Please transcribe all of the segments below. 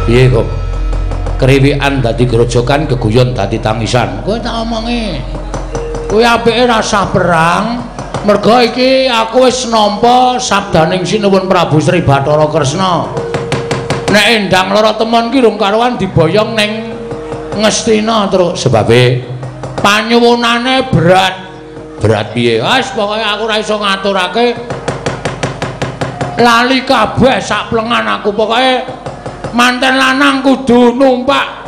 Piye kok? Kriwikan dadi grojokan, geguyon dadi tangisan. Kowe tak omongi. Kowe apike rasah perang. Mergo iki aku wis nampa sabdaning Sinuwun Prabu Sri Bathara Kresna. Nek endang lara temon ki rung karuan diboyong ning Ngastina terus sebabe panyuwunane berat. Berat piye? Wis pokoke aku ora iso ngaturake. Lali kabeh sak plengan aku pokoke manten lanang kudu numpak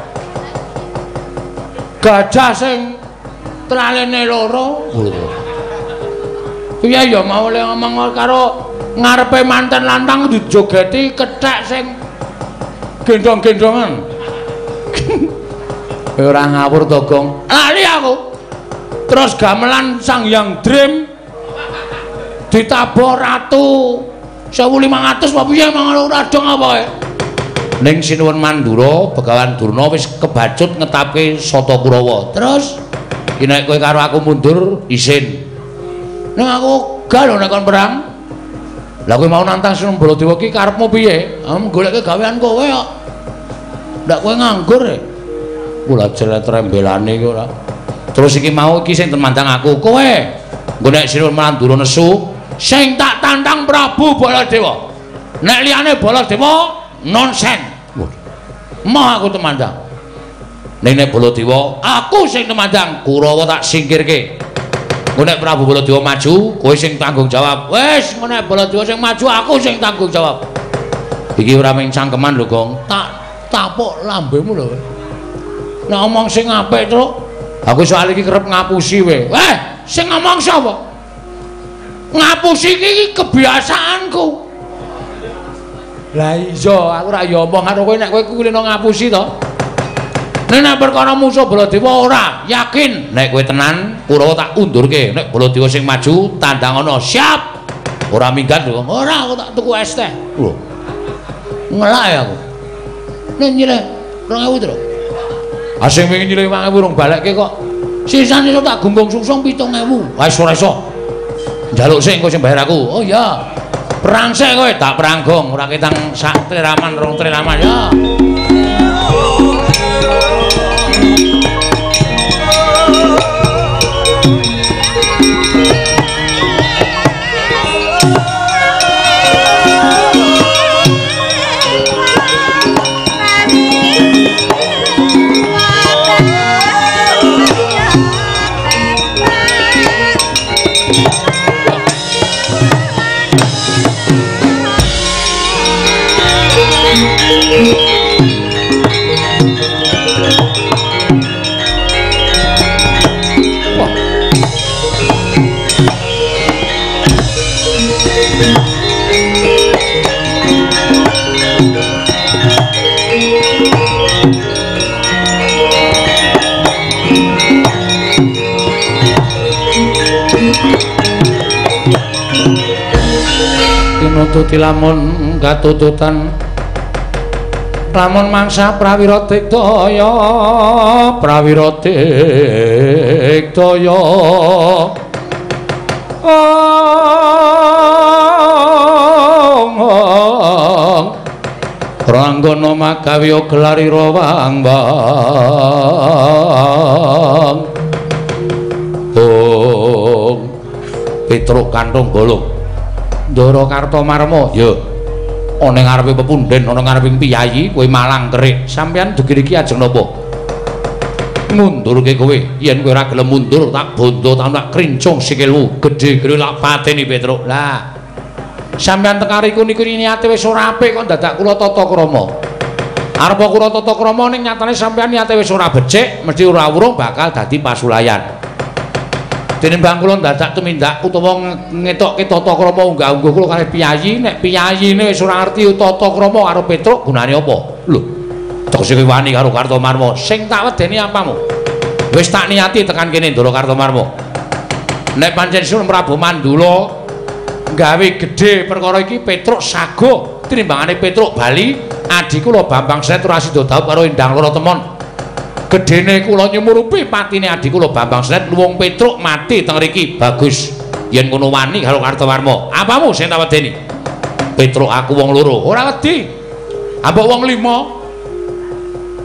gajah sing tralene loro. Piye ya mau le ngomong karo ngarepe manten lanang kudu jogeti kethek sing gendong-gendongan. Ora ngawur to, Gong. Lali aku. Terus gamelan Sang Hyang Dream ditabor ratu 1500 apa piye mangono ora dong apa kae. Ning Sinuwun Mandura Begawan Durna wis kebacut ngetapke Sata Kurawa. Terus iki nek kowe karo aku mundur isin. Ning aku gak lho nek kon perang. Lah kowe mau nantang Sinuwun Baladewa ki karepmu piye? Goleke gawean kowe kok. Ndak kowe nganggur e. Kula jeret rembelane iki ora. Terus iki mau iki sing temandang aku. Kowe nggo nek Sinuwun Mandura nesu sing tak tantang Prabu Baladewa. Nek liyane Baladewa nonsen. Mau aku temandang. Nek Baladewa aku sing temandang, Kurawa tak singkirke. Nggo nek Prabu Baladewa maju, kowe sing tanggung jawab. Wis, nggo nek Baladewa sing maju, aku sing tanggung jawab. Iki ora mung cangkeman lho, Gong. Tak tapuk lambemu lho. Nek ngomong sing apik, Truk. Aku soal iki kerep ngapusi we. Weh, sing ngomong sapa? Ngapusi iki kebiasaanku. Lah iya, aku ora ya omong karo kowe nek kowe kulino ngapusi to. Nek perkara musuh Baladewa ora, yakin nek kowe tenan Kurawa tak undurke. Nek Baladewa sing maju tandangono, siap. Ora minggat lho. Ora, aku tak tuku es teh. Lho. Ngelak aku. Nek nyileh 2000 to. Asing wingi nyileh 5000 rong balekke kok. Sisane tak gumbung sungsung 7000. Wis ora iso. Njaluk sing engko sing bayar aku. Oh iya. Perang sik kowe, tak peranggong. Ora ketang sak triraman rong triraman ya. Tuti lamun katututan lamun mangsa prawira digdaya Pranggana magawi gelarira wang-wang Petruk kanthong bolong Ndara Kartomarma ya ana ngarepe pepunden ana ngareping piyayi kowe malang kerik sampeyan degir iki ajeng napa mundurke kowe yen kowe ora gelem mundur tak bondo tak krincung sikilmu gedhe gede lak pateni Petruk lah sampeyan tekariku niku niate wis ora apik kok dadak kula tata krama arepa kula tata krama ning nyatane sampeyan niate wis ora becik mesti ora urung bakal dadi pasulayan tinimbang kula dadak tumindak utawa ngetokke tata krama unggah-ungguh kula kalih piyayi nek piyayine wis ora ngerti tata krama karo Petruk gunane apa lho tegese kowe wani karo Kartomarma sing tak wedeni apamu wis tak niati tekan kene Ndara Kartomarma nek pancen Sinuwun Prabu Mandura gawe gedhe perkara iki Petruk sago tinimbangane Petruk bali adi kula Bambang Sret ora sida dhaup karo Endang Lara Temon gedene kula nyumurupi patine adi kula Bambang Sret luwung Petruk mati teng mriki bagus yen ngono wani karo Kartomarma apamu sing tak wedeni Petruk aku wong loro ora wedi ambek wong 5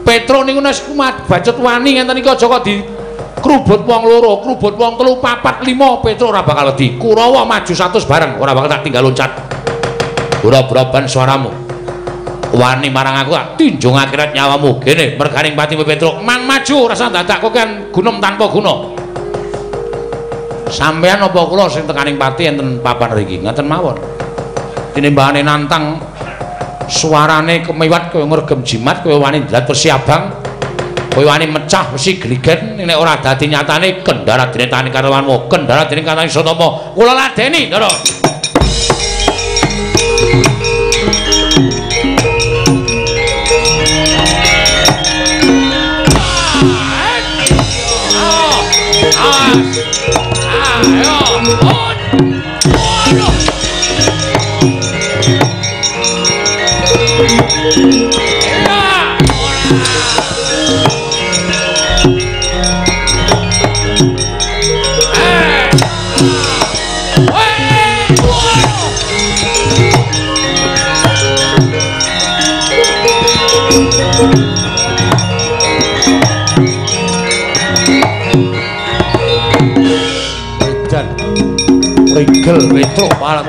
Petro niku nek kumat bacut wani ngenten iki aja kok di krubut wong loro, krubut wong telu, papat, lima, Petro ora bakal wedi. Kurawa maju 100 bareng, ora bakal tak tinggal loncat. Ora-ora suaramu. Wani marang aku, tinjung akhirat nyawamu. Kene merganing patimu Petro, man maju rasa dadak kok kan gunung tanpa guna. Sampeyan apa kula sing tekaning pati enten papan mriki, ngaten mawon. Tinimbangane nantang suarane kemewat kaya ngregem jimat kaya wani ndlat besi abang. Kowe wani mecah besi gligen nek ora dadi nyatane kendara dene tani karewanmu, kendara dene katane Sotama. Kula ladeni, Ndara. Rigel Petro palat.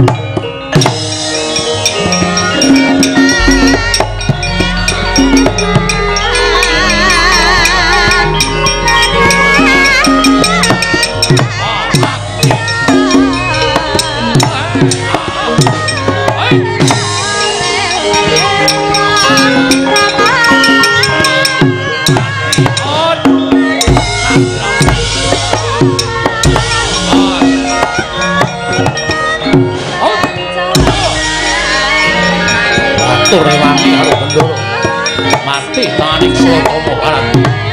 Rewangi karo Bendoro mati taning Sotama palat.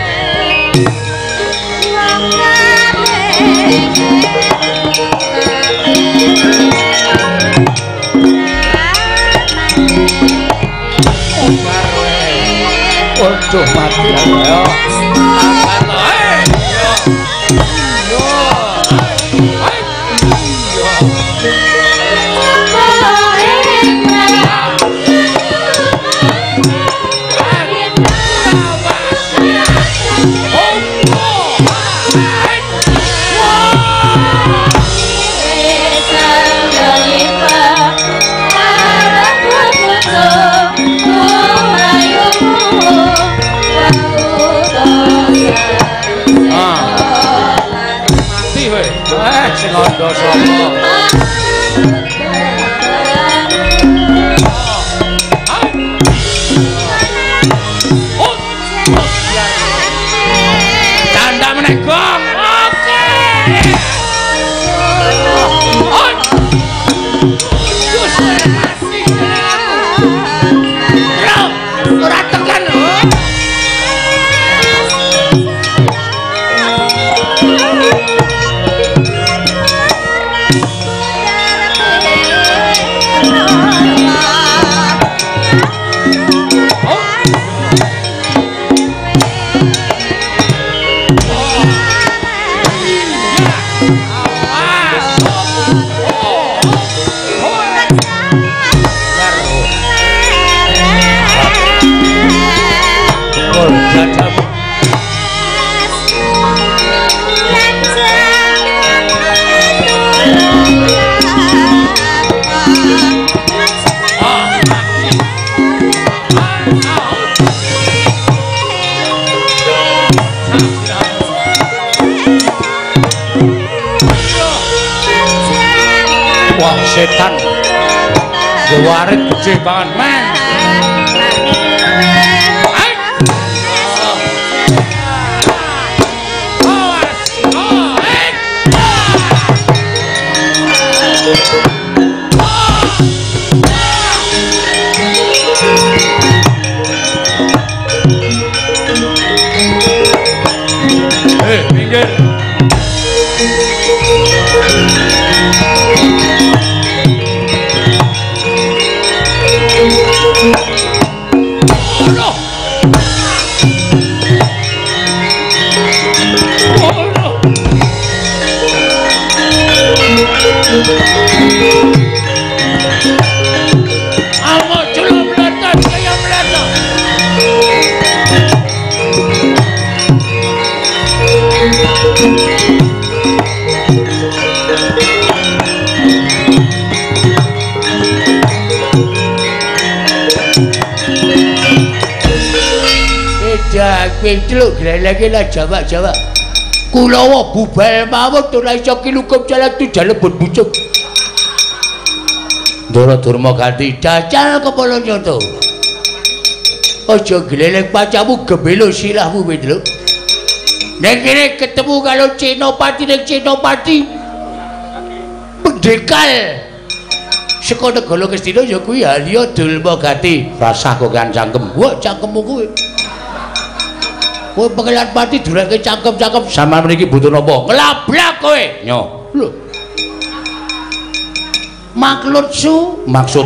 Waduh mati ya. Londo sapa? Tanda meneh gong. Oke. Ora tekan lho. Wah setan warit gede banget men. Minggir. dah penceluk lagi lah Jawa. Kulawa bubal mawon ora iso kilukup jalan tu jalebut bucuk. Ndara Durma ganti dacal kepala nyoto. Aja gleleng pacamu gebelo silahmu Pedro. Nek kene ketemu karo Cenopati ning Cenopati pendekal saka negara Kestina ya kuwi Halya Durma ganti. Rasah kok kan cangkem. Wah cangkemmu kuwi. Kowe pengelan pati durake cangkem-cangkem sampean mriki butuh napa? Nglablak kowe. Nyo. Lho. Maksud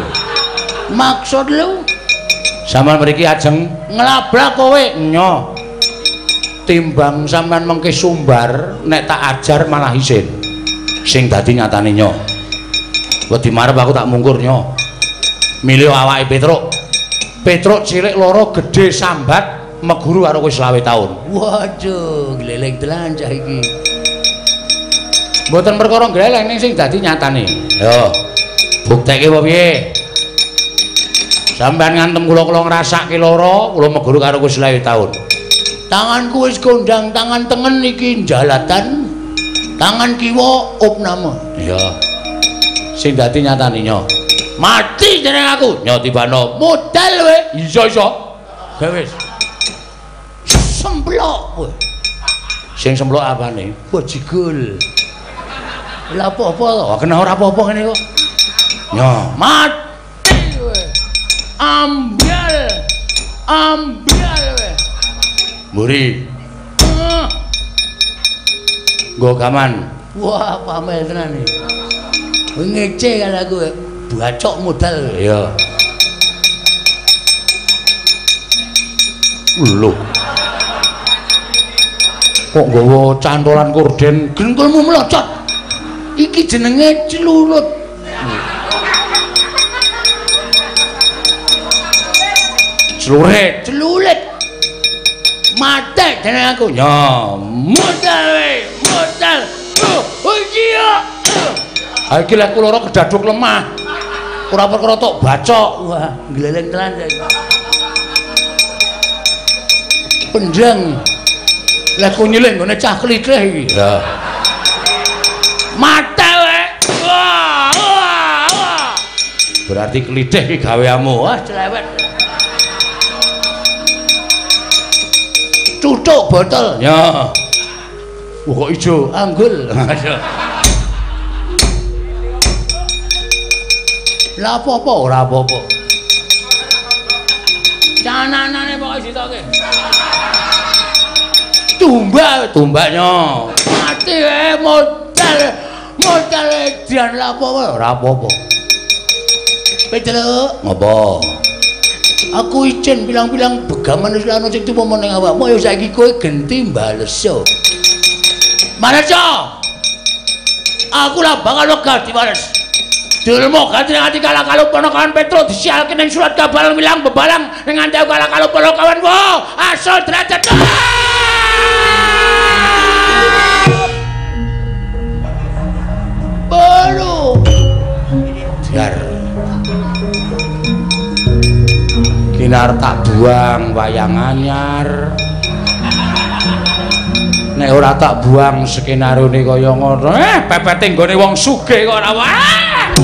lu. Sampean mriki ajeng nglablak kowe. Nyo. Timbang sampean mengke sumbar nek tak ajar malah isin. Sing dadi nyatane nyo. Wedi marep aku tak mungkur nyo. Milih awake Petruk cilik loro gedhe sambat meguru karo kowe 20 taun. Waduh, gleleng tenan cah iki. Mboten perkara gleleng ning sing dadi nyatane. Yo. Bukteke apa piye? Sampeyan ngantem kula ngrasake lara, kula meguru karo kowe 20 taun. Tanganku wis kondang, tangan tengen iki jalatan. Tangan kiwa opname. Iya. Sing dadi nyatane nyo. Mati jeneng aku. Nyo tibano modal kowe. Iya. Ga wis. Semplok kowe. Sing semplok apane? Bajigul. Lah apa-apa to? Kena ora apa-apa ngene kok. Nyo, mati kowe. Ambyal kowe. Mburi. Nggo gaman. Wah, pamel tenan iki. Kowe ngece karo aku. Bacok modal. Iya. Lho. Kok nggawa cantolan korden gentulmu melocot iki jenenge celulut celulit mate jeneng aku ya modal oh iya iki lek kula kedaduk lemah ora perkara tok bacok wah gleleng tenan pendang lah ku nyeleng ngene cah klithih iki. Ya. Mate wae. Wah. Berarti klithih iki gaweanmu. Wah, celewet. Cucuk botol. Ya. Kok ijo anggul. Lah apa-apa ora apa-apa. Cananane pokoke ditoke. Tumbaknya mati modal edian lapo ora apa-apa Pedro ngopo aku izin bilang-bilang begaman wis ana sing tuwa ning awakmu ya saiki kowe genti mbaleso aku lah bakal wegah dibales Durma ganti ati kala-kala ponokan Petro disialke ning surat kabar milang bebalang ning nganti kala-kala ponokan wo asal derajat baru biar kinar tak buang wayang anyar nek ora tak buang skenarone kaya ngono pepete nggone wong sugih kok ora wae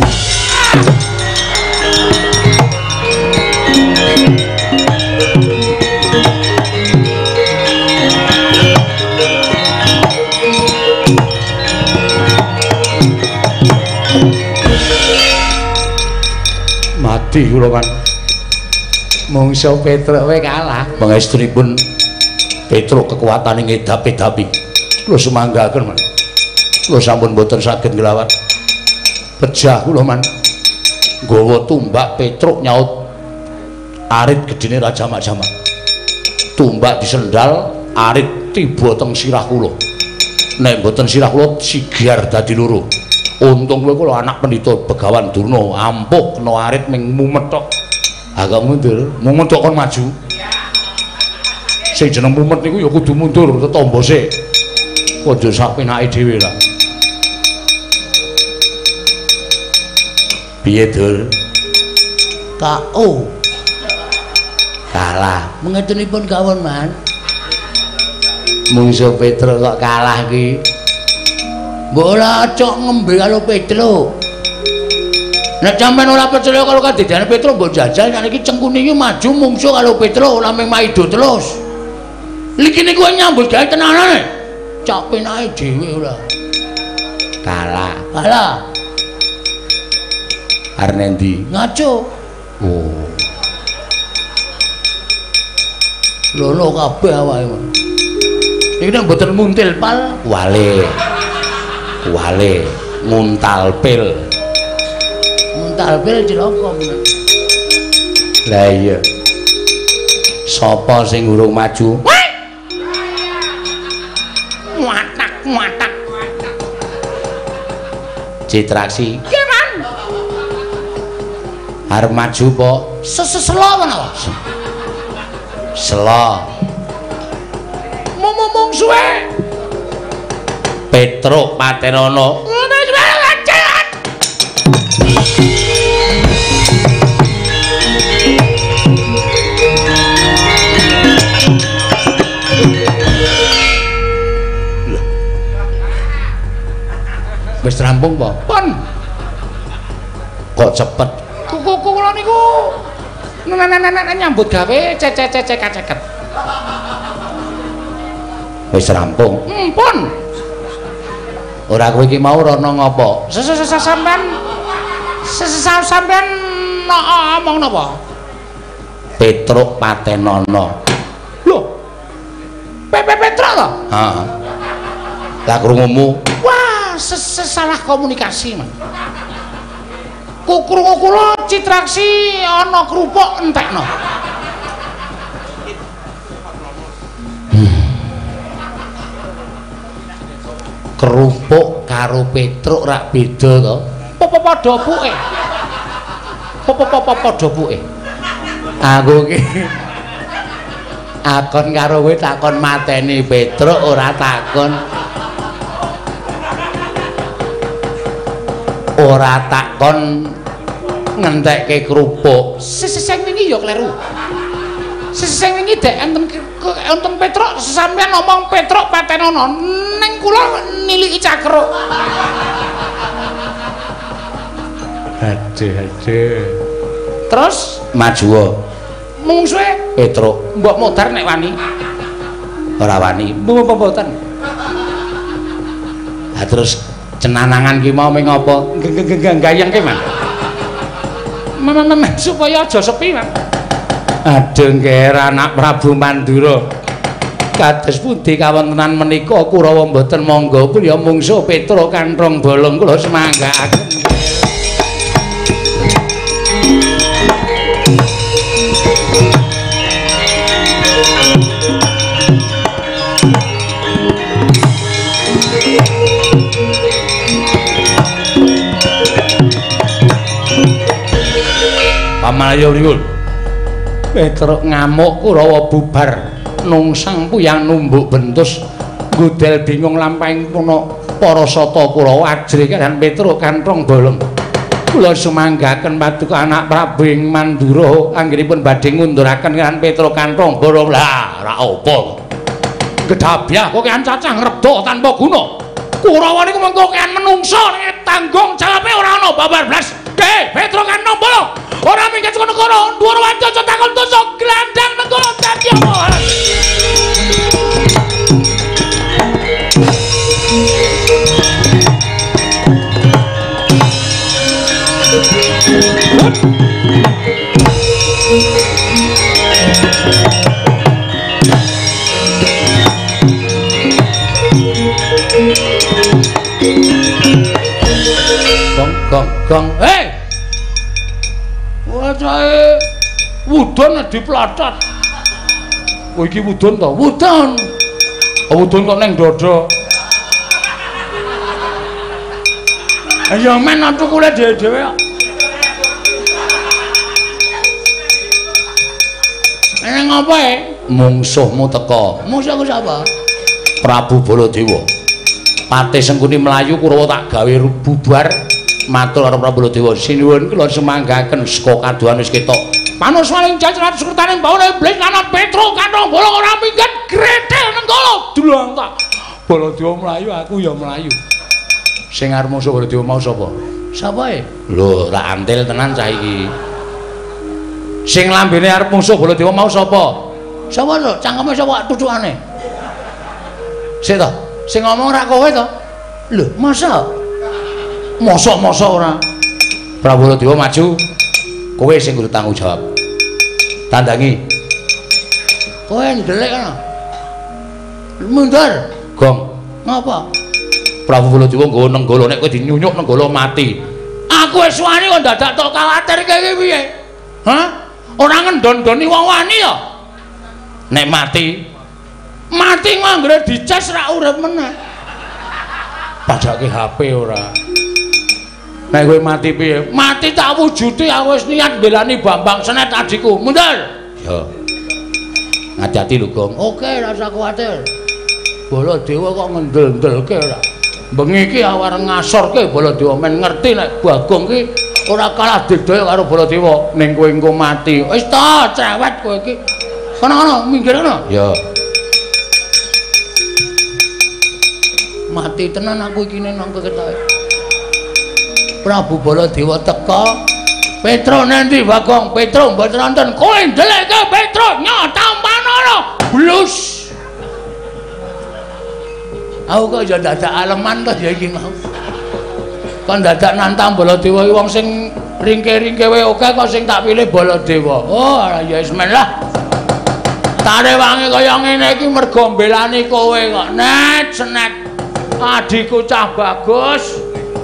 mati kula kan mungsa Petruk wae kalah pangestripun Petruk kekuatane ngedap-edapi kula sumanggaken man kula sampun boten saged nglawat pejah kula man nggawa tumbak Petruk nyaut arit gedene Raja Majama tumbak disendal arit tiba teng sirah kula nek boten sirah kula sigar dadi loro untung kowe kula anak pendhita Begawan Durna ampuh kena arit ming mumet tok. Agak mundur, mumet tok kon maju. Sing jeneng mumet niku ya kudu mundur tetombo sik. Aja sak penake dhewe lah. Piye, Dur? K.O. Kalah. Mengetunipun kawon, Man. Mungsuh Petruk kok kalah ki. Mbok ora cok ngembe karo Petruk. Nek sampean ora percaya karo kadidane Petruk mbok jajal nek iki cengkune iki maju mungsuh karo Petruk ora mung maido terus. Iki niku nyambut gawe tenanane. Cok penake dhewe ora. Kalah. Kalah. Arep ndi? Ngaco. Oh. Lono kabeh awake. Iki nek mboten muntil pal, wale. Wale nguntal pil. Nguntal pil cilaka men. Lah iya. Sapa sing urung maju? Watak. Citraksi. Iya, Man. Arep maju po? Selo menapa? Selo. Mung suwe. Petruk Patenono. Wis rampung po? Pun. Kok cepet? Kula niku nyambut gawe cecek. Wis rampung. Pun. Ora kowe iki mau rono ngopo? Sampean ngomong napa? Petruk Patenono. Lho. Petruk to? Heeh. Lah krungumu. Wah, salah komunikasi, Man. Krungu kula Citraksi ana krupuk entekno. Kerupuk karo Petruk rak beda to. Padha puke. Padha puke. Aku ki akon karo kowe takon mateni Petruk ora takon. Ora takon ngentekke kerupuk. Sing wingi ya kleru. Sing wingi dek enten Petruk sampeyan ngomong Petruk Patenono. Ning kula niliki cakruk. Aduh. Terus maju. Mungsuhe Petruk, mbok modar nek wani. Ora wani, mboten. Lah terus cenanangan ki mau ming apa? Gayang ki, Man. Supaya aja sepi, Man. Aduh nggih anak Prabu Mandura. Kados pundi kawontenan menika Kurawa mboten monggo pun ya mungsuh Petruk kanthong bolong kula semanggaaken. Pamalayo Riul. Petruk ngamuk Kurawa bubar. Nungsang puyang numbuk bentus ngudel bingung lampahing puno para sata Kurawa ajri kan Petruk kanthong bolong. Kula sumanggaken paduka anak Prabu ing Mandura anggenipun badhe ngunduraken kan Petruk kanthong bolong. Lah ora apa. Gedabyah kok kan cacah ngreda tanpa guna. Kurawa niku mengko kan menungso tanggung jawabe ora ana babar blas. Petruk kanthong bolong. Ora minggat kono kono dhuwur wanca takon tusuk glandang negara dadi apa. Gong. Hei. Wajahe wudon diplatat. Oh iki wudon to? Wudon. Oh wudon kok ning dada. Ya men atu kule dhewe-dhewe kok. Neng apa e? Mungsuhmu teka. Mungsuhku sapa? Prabu Baladewa. Patih Sengkuni mlayu Kurawa tak gawe bubar. matur karo Prabu Baladewa sinuwun kula semanggaken saka kaduhan wis ketok manuswaning jajaran sekretaning bawana iblis lan Petro kantong bolong ora minggat gretel nenggala dulangka Baladewa mlayu aku ya mlayu sing arep musuh Baladewa mau sapa sapa e lho tak antil tenan cah iki sing lambene arep musuh Baladewa mau sapa sapa to cangkeme sapa tucukane sik to sing ngomong ra kowe to lho masa mosok-mosok ora Prabu Baladewa maju kowe sing kudu tanggung jawab tandangi kowe ndelek ana mundur gong ngapa Prabu Baladewa nggawa nenggala nek kowe dinyunyuk nenggala mati aku wis wani kok dadak tok kuwatir iki piye hah ora ngendon-doni wong wani ya nek mati nganggere dicas ra urip meneh padake HP ora nek kowe mati piye mati tak wujude aku wis niat belani Bambang Senet adikku mundur ya ngati-ati lho Gong oke ora usah kuwatir Baladewa kok ngendel-ndelke ora bengi iki arep ngasorke Baladewa men ngerti nek Bagong ki ora kalah dedaya karo Baladewa ning kowe engko mati wis ta cewek kowe iki kono minggir kono ya mati tenan aku iki nang ketoke Prabu Baladewa teka Petro nanti Bagong Petro mboten wonten kowe ndeleke Petro nyotampanara blus aku kok ya dadak aleman to ya iki mau kon dadak nantang Baladewa iki wong sing ringke-ringke wae oke kok sing tak pilih Baladewa oh ya wis men lah tarewange kaya ngene iki mergo mbelani kowe kok net senet adikku cah bagus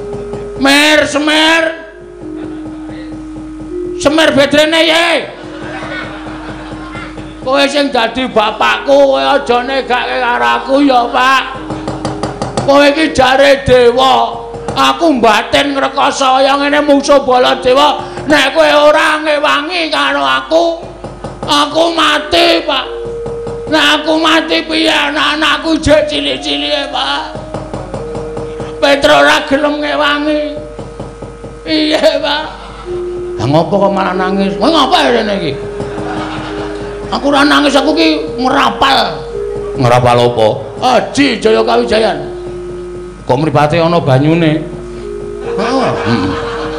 Semir bedrene ye kowe sing dadi bapakku kowe aja negake karo aku ya Pak kowe iki jare dewa aku batin ngrekoso kaya ngene musuh Baladewa nek kowe ora ngewangi karo aku mati Pak nek aku mati piye anak-anakku jek cilik-cilike Pak Petro ora gelem ngewangi iya Pak lah ngopo kok malah nangis kowe ngapa rene iki aku ora nangis aku ki ngrapal apa Aji Jaya Kawijayan kok mripate ana banyune heeh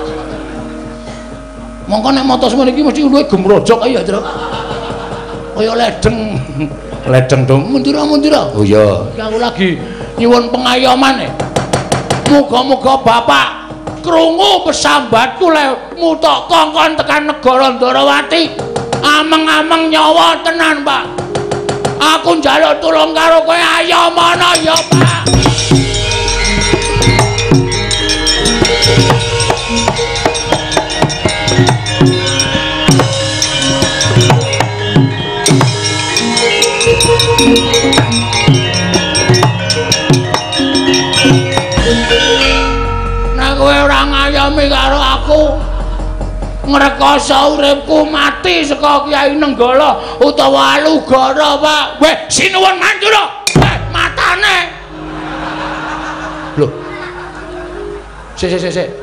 mongko nek motos ngene iki mesti luwih gemrojok ya Tru kaya ledeng to mundura oh iya aku lagi nyuwun pengayoman muga-muga Bapak krungu pesambatku le mutok kongkon tekan negara Ndarawati ameng-ameng nyawa tenan Pak aku njaluk tulung karo kowe ayo mana ya Pak kowe ora ngayomi karo aku ngrekoso uripku mati saka Kyai Nenggala utawa Alugara Pak weh sinuwun mandura weh matane lho sik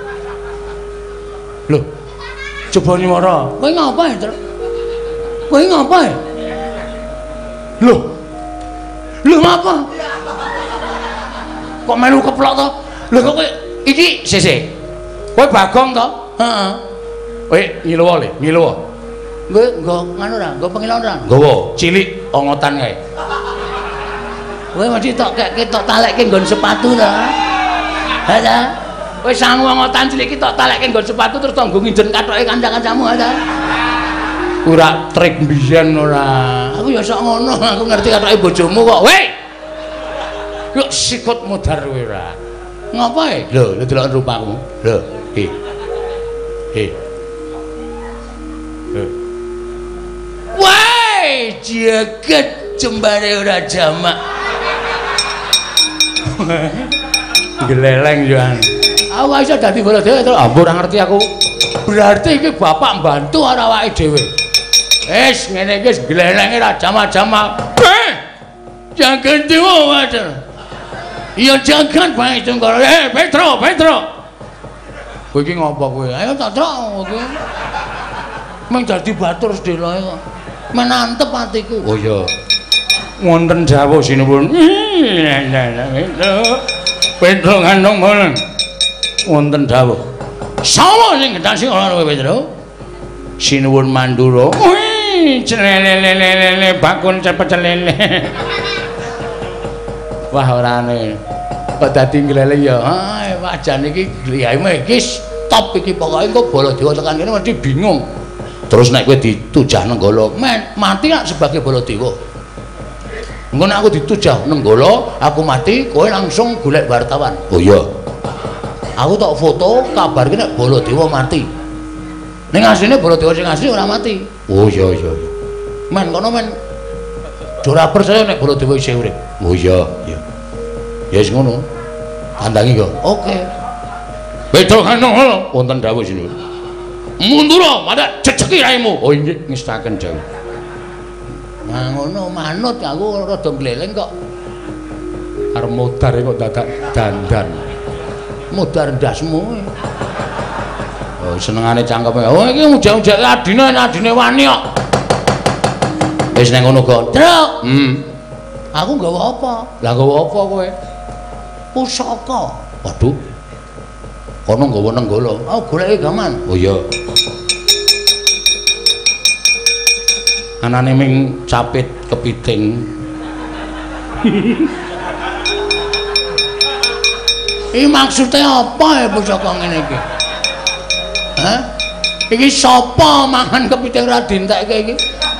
lho coba nyuwara kowe ngapae Tru kowe ngapae lho ngapa kok melu keplok to lho kok kowe iki sik kowe Bagong to heeh kowe ngiluwa nggo nganu ra nggo pengilon ra nggawa cilik ongotan kae kowe mesti tok ketok talekke nggon sepatu to ha ta kowe sangu ongotan cilik iki tok talekke nggon sepatu terus tok nggo nginden kathoke kanca-kancamu ha ta ora trik mbiyen ora aku ya sok ngono aku ngerti kathoke bojomu kok weh yuk sikut mudhar kowe ora ngapae lho delok rupamu lho wah jagat jembare ora jamak geleleng Yohan aku iso dadi Baladewa terus ambur ora ngerti aku berarti iki bapak mbantu karo awake dhewe wis ngene iki gelelenge ora jamak-jamak jagat dewa wae iya jangan Pak Tunggara Petro Kowe iki ngopo kowe? Ayo cocok kowe. Meng dadi batur sedelae kok. Men antep atiku. Oh iya. Wonten dawuh sinuwun. Pedro ngandung molen. Wonten dawuh. Sapa sing gedang ora kowe Pedro? Sinuwun Mandura. Wih, celele bakun cepet celele. Wah orane. Kok dadi glele ya. Ha, wajan iki gliyahmu iki stop iki pokoke engko Baladewa tekan kene mesti bingung. Terus nek kowe ditujah Nenggala, mati gak sebagai Baladewa. Engko nek aku ditujah Nenggala, aku mati, kowe langsung golek wartawan. Oh iya. Aku tok foto kabar ki nek Baladewa mati. Ning asline Baladewa sing asli ora mati. Oh iya iya. Men kono men. Ora percaya nek Baladewa isih urip. Oh iya iya. Ya wis ngono. Kandangi kok. Oke. Beda kan wonten dawuh sinuwun. Mundura, madak ceceki raimu. Oh nggih ngestaken dawuh. Nah ngono manut aku rada gleleng kok. Arep modar kok dadak dandan. Modar ndasmu. Oh senengane cangkeme. Oh iki ujak-ujak adine wani kok. Wis nek ngono kok. Truk. Aku nggawa apa? Lah nggawa apa kowe? Pusaka. Waduh. Kono nggawa Nenggala. Oh goleke gaman. Oh iya. Anane ming capit kepiting. Iki maksudnya apa ya pusaka ngene iki? Hah? Iki sapa mangan kepiting ora dientekke iki?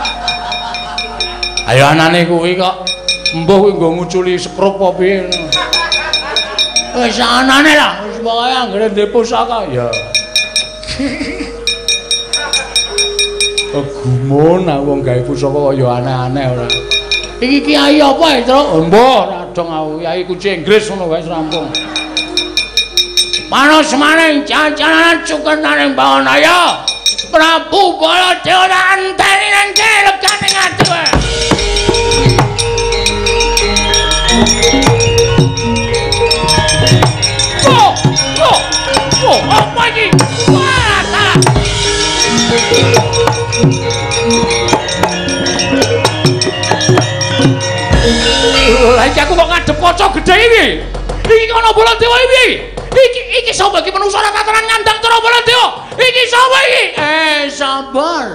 Ayo anane kuwi kok mbuh kuwi nggo nguculi sekrup apa piye. Wis anane lah, wis pokoke anggere ndek pusaka ya. Gumun wong gawe pusaka kaya aneh-aneh ora. Iki kiai apa ya, Tru? Mbah, radong aku kiai kunci Inggris ngono wae rampung. Panos maning jajanan cukenaning Bawanaya. Prabu Baladewa anteni nang kene legane ngadu. Oh, apa ini? Wah, salah. Lagi aku kok ngadep kaca gede iki. Iki ana Baladewa iki. Iki sapa iki menungso ora tatanan ngandang cara Baladewa. Iki sapa iki? Sabar.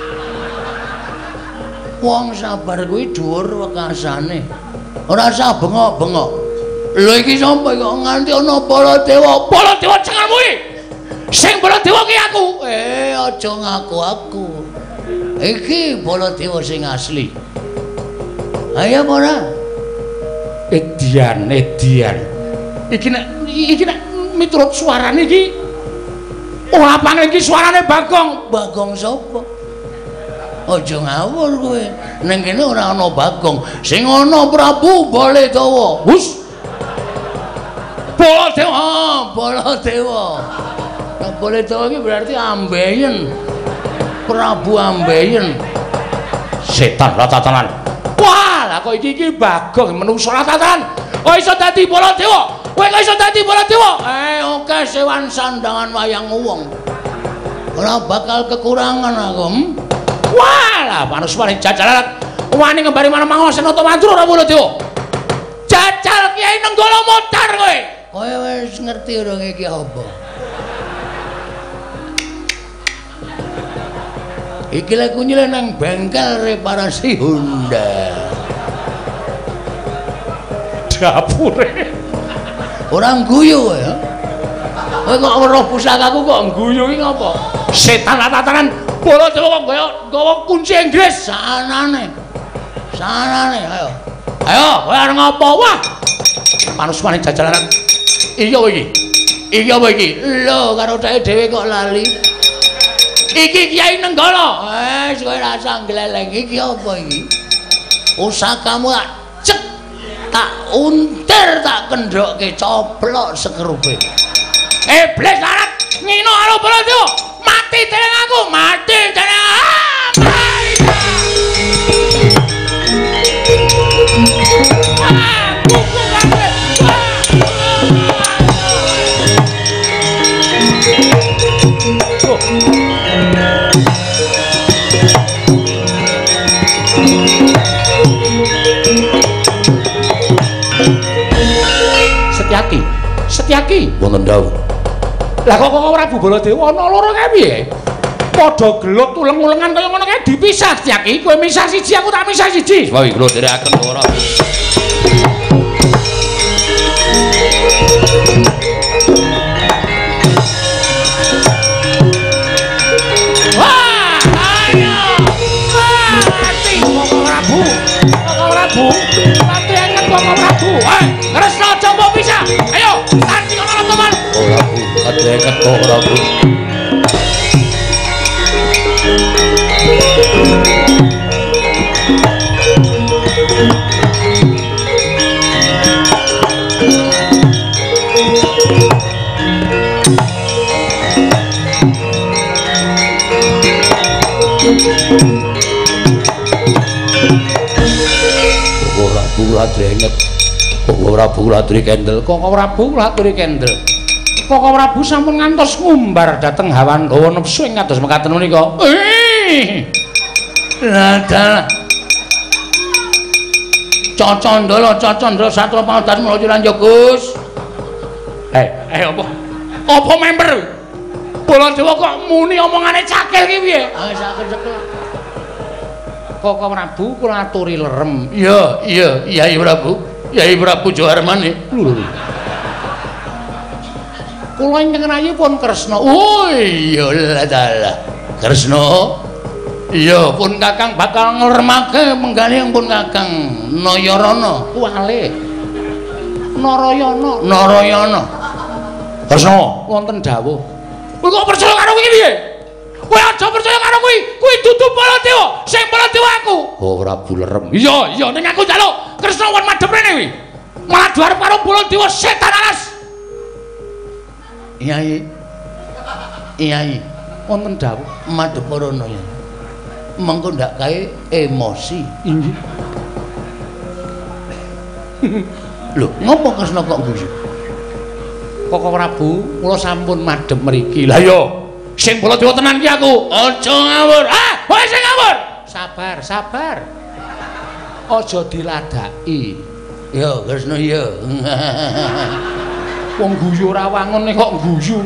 Wong sabar kuwi dhuwur wekasane. Ora usah bengok-bengok. Lho iki sapa kok nganti ana Baladewa? Baladewa cengalmu iki. Sing Baladewa ki aku. Aja ngaku aku. Iki Baladewa sing asli. Ayo ora? Edian. Iki nek miturut suarane iki ora pangen iki suarane Bagong. Bagong sapa? Aja ngawur kowe. Ning kene ora ana Bagong, sing ana Prabu Baladewa. Hus. Baladewa. Nah, Baladewa iki berarti ambeien. Prabu ambeien. Setan ratatanan. Wah, lah kok iki Bagong menungso ratatanan. Kok iso dadi Baladewa? Kowe kok iso dadi Baladewa? Oke sewan sandangan wayang wong. Ora bakal kekurangan aku. Wah, lah panos paling jajalan. Wani ngembari mana mangosen Senata Mandura ora Baladewa. Jajal Kiai Nenggala modar kowe. Kowe wis ngerti urung iki apa? Iki lek nyile nang bengkel reparasi Honda. Dapure. Ora guyu kowe ya. Kowe kok weruh pusakaku kok guyu iki ngapa? Setan tatanan Baladewa kok gawa kunci Inggris sanane. Ayo. Ayo, kowe arep ngapa? Wah. Manus maning jajalanan. Iya kowe iki. Iki apa iki? Lho, karo dhek dhewe kok lali. Iki Kiai Nenggala. Wis kowe ra usah gleleng. Iki apa iki? Pusakamu tak cek. Tak untir tak kendhokke coplok sekerupe. Iblis larat ngino karo Baladewa. Mati dening aku, mati dening aku. wonten dawuh. Lah kok Prabu Baladewa ana loro kae piye? Padha gelut uleng-ulengan kaya ngono kae dipisah Setyaki. Kowe misah siji aku tak misah siji. Wae kula dherekaken ora. Kresna aja mbok pisah. Ayo, tandhi kono teman. Ora Bu, kadeket ora Bu. Ora Bu, ora drenget. Kok Prabu Latri Kendel, kok Prabu Latri Kendel. Kok Prabu sampun ngantos ngumbar dhateng hawan dawa nepsu ing kados mekaten menika. Dadah. Cocondolo satra pangdas mlayu lan Gus. Apa? Apa member? Baladewa kok muni omongane cakil ki piye? Cakil cekel. Kok Prabu kula aturi lerem. Iya, Kyai Prabu. Kyai Prabu Joharmane. Kula ingkang rayi pun Kresna. Oh iya lah. Kresna. Iya pun Kakang bakal nglermake menggali pun Kakang Nayarana kuwale. Narayana. Kresna wonten dawuh. Kowe kok percaya karo kuwi piye? Kowe aja percaya karo kuwi. Kuwi dudu Baladewa. Sing Baladewa aku. Oh Prabu lerem. Iya ning aku njaluk Kresna wan madhep rene kuwi. Malah duarep karo Baladewa setan alas. Iya. Wonten dawuh madhep rono ya. Mengko ndak kae emosi. Inggih. Lho, ngopo Kresna kok guyu? Kok Prabu kula sampun madhep mriki. Lah iya, sing Baladewa tenan ki aku. Aja ngawur. Kowe sing ngawur. Sabar. Aja diladaki. Ya, Kresna ya. Wong guyu ora wangun kok guyu.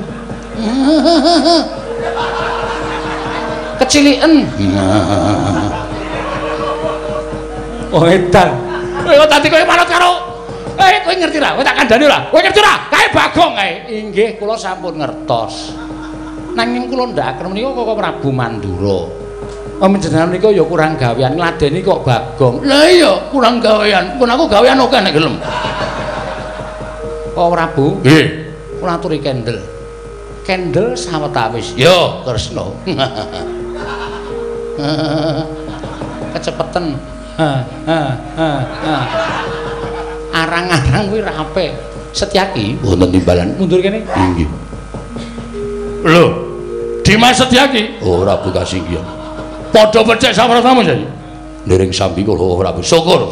Keciliken. Oh edan. Kowe tadi kowe manut karo kowe ngerti ra? Kowe tak kandhani ora? Kowe ngerti ora? Kae Bagong kae. Inggih, kula sampun ngertos. Nanging kula ndakaken menika kok Prabu Mandura. Panjenengan menika ya kurang gawean ngladeni kok Bagong. Lah iya, kurang gawean. Pun aku gawean oke nek gelem. Kok Prabu? Nggih. Kula aturi kendel. Kendel sawetawis. Yo, Kresna. Kecepeten. Arang-arang kuwi rape. Setyaki wonten timbalan. Mundur kene. Nggih. Lho, Dimas Setyaki. Oh, Prabu Kasinggihan. Padha becik sapratamu Kyai. Ndereng sambi kula Prabu. Syukur.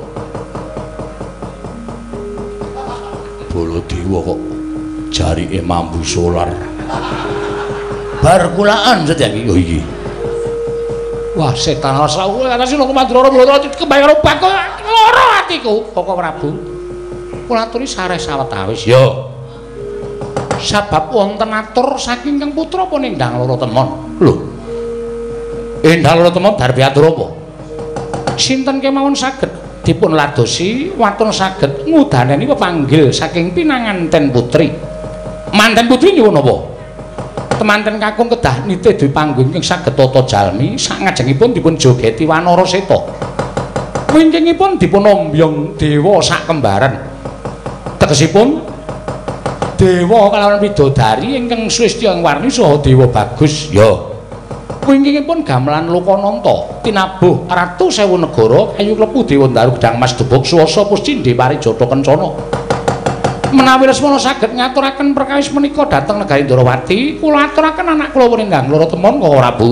Baladewa kok jarike mambu solar. Bar kulaan Setyaki. Oh iki. Wah, setan rasa kowe kata sing Mandura Baladewa kembang karo Bagong lara atiku. Kok Prabu. Kula aturi sareh sawetawis. Yo. Sabab wonten atur saking Kang Putra apa nindang lara temon. Lho. Endang lara temon darbi atur apa? Sinten kemawon saged dipun ladosi watun saged ngudaneni pepanggil saking pinanganten putri. Manten putri nyuwun apa? Temanten kakung kedah nitih duwe panggung ing saged tata jalmi sakngajengipun dipun jogeti Wanara Seta. Wingkingipun dipun ombyong dewa sak kembaran. Tegesipun dewa kalawan widodari ingkang Swistya warni saha dewa bagus. Ya. Wingkingipun gamelan Lokananta tinabuh Ratu Sewu Negara kayu klepu Dewa Daru Gedang Mas Debok Swasa Puscindhe Parijata Kencana. Menawi Lesmana saged ngaturaken perkawis menika dhateng negari Ndrawati, kula aturaken anak kula Wringgang Lara Temon kok Prabu.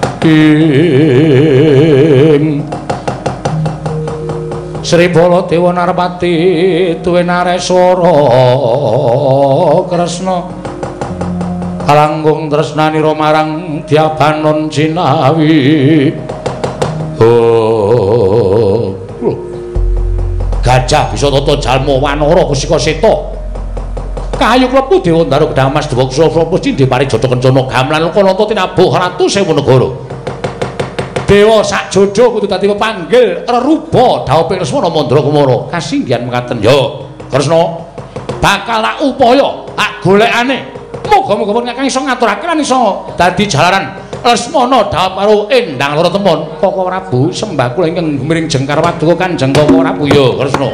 Sri Baladewa Narpati tuwe nareswara Kresna kalanggung tresnanira marang Dyabanon Cinawi. Gajah bisa tata jalma Wanara Kusika Seta kahayu klepu Dewa Ndara Gedhang Mas Dewaksa Puji dipari Jata Kencana gamelan Lokanata tinabuh ratu sewu negara. Dewa sak jodo kudu dadi pepanggil reruba dhawuhing Lesmana Mandra Kumara. Kasinggihan mekaten ya Kresna bakal tak upaya tak golekane. Muga-muga Kakang iso ngaturake lan iso dadi jalaran Lesmana dhawuh karo Endang Lara Temon. Koko Prabu sembah kula ingkang gemiring jengkar paduka Kanjeng Koko Prabu ya Kresna.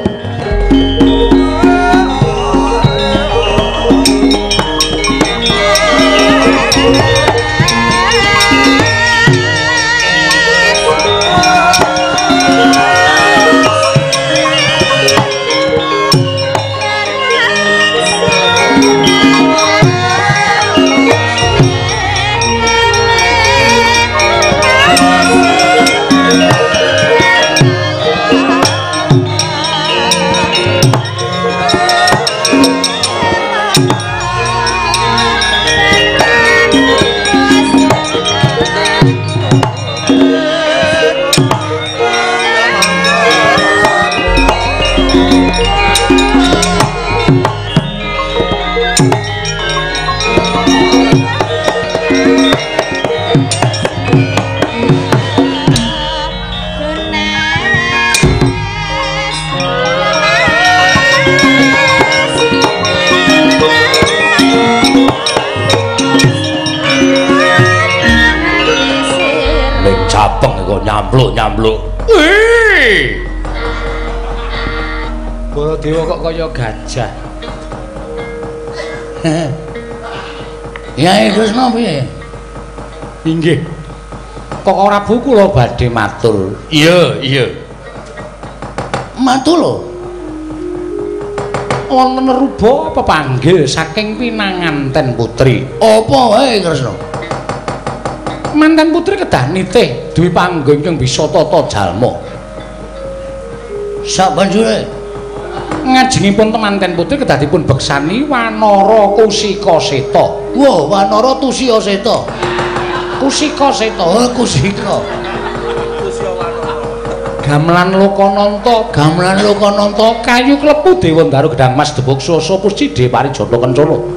Nyambluk. Wih. Baladewa kok kaya gajah. Yai Kresna piye? Inggih. Koko Prabu kula badhe matur. Iya. Matur lho. Wonten ruba pepanggil saking pinanganten putri. Apa wae Kresna? Manten putri kedah nitih duwe panggung ingkang bisa tata jalma. Sabanjure ngajengipun temanten putri kedah dipun beksani Wanara Kusika Seta. Wah, Wanara Tusya Seta. Kusika Seta, Kusika. Gamelan Lokananta kayu klepu Dewa Ndara Gedhang Mas Dewaksa Puji dipari Jata Kencana.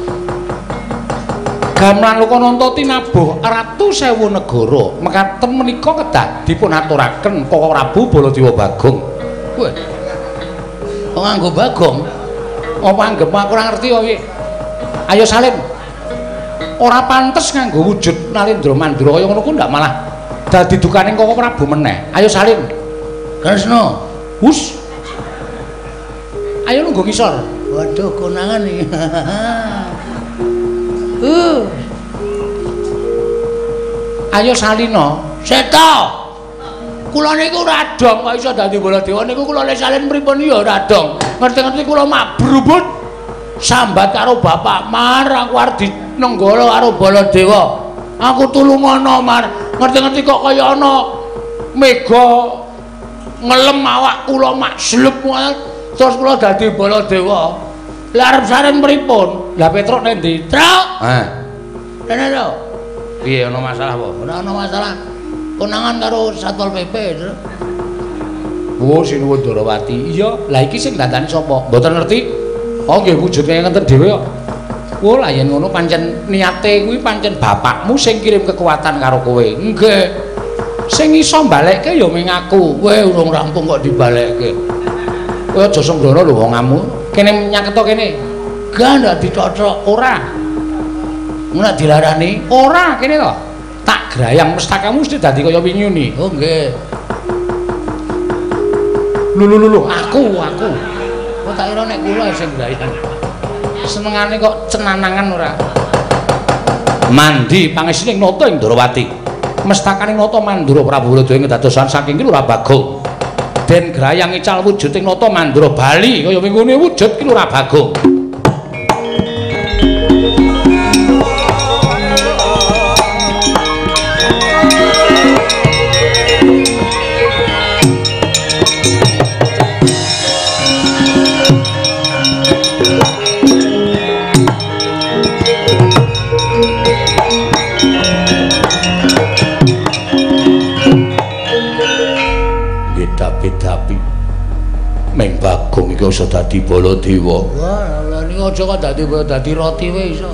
Gamelan Lokananta tinabuh ratu sewu negara. Mekaten menika kedah dipun aturaken Koko Prabu Baladewa Bagong. Wah. Nganggo Bagong. Apa anggep aku ora ngerti kok iki. Ayo salin. Ora pantes nganggo wujud Nalendra Mandura kaya ngono ku ndak malah dadi dukaning Koko Prabu meneh. Ayo salin. Kresna. Hus. Ayo lungguh ngisor. Waduh konangan iki. Ayo salina. Seta. Kula niku radong kok iso dadi Baladewa niku kula le salin pripun ya radong. Ngerti-ngerti kula mabrubut sambat karo Bapak Mar aku arep dinenggala karo Baladewa. Aku tulungono Mar. Ngerti-ngerti kok kaya ana mega ngelem awak kula mak slep terus kula dadi Baladewa. Lah arep salin pripun? Lah Petruk nek ndi? Truk. Rene lho. Piye ana masalah apa? Ora ana masalah. Konangan karo Satpol PP. Oh, Sinuwun Darawati. Iya, lah iki sing dandani sapa? Mboten ngerti. Oh, nggih wujud kaya ngenten dhewe kok. Oh, lah yen ngono pancen niate kuwi pancen bapakmu sing kirim kekuatan karo kowe. Nggih. Sing iso mbalekke ya ming aku. Kowe urung rampung kok dibalekke. Kowe aja sembrono lho wongamu. Kene nyaketo kene. Gak ndak dicocok ora. Nek dilarani ora kene to. Tak grayang mestakamu mesti dadi kaya winyuni. Oh nggih. Lho aku. Kok tak kira nek kula sing grayang. Senengane kok cenanangan ora. Mandi pangesine nata ing Darawati. Mestakane nata Mandura Prabu Baladewa ngedadosan saking Lurah Bagong. Den grayang ical wujuding nata Mandura Bali kaya ngene wujud ki Lurah Bagong. Ming Bagong iki iso dadi Baladewa. Wah, lha niki aja kok dadi roti wae iso.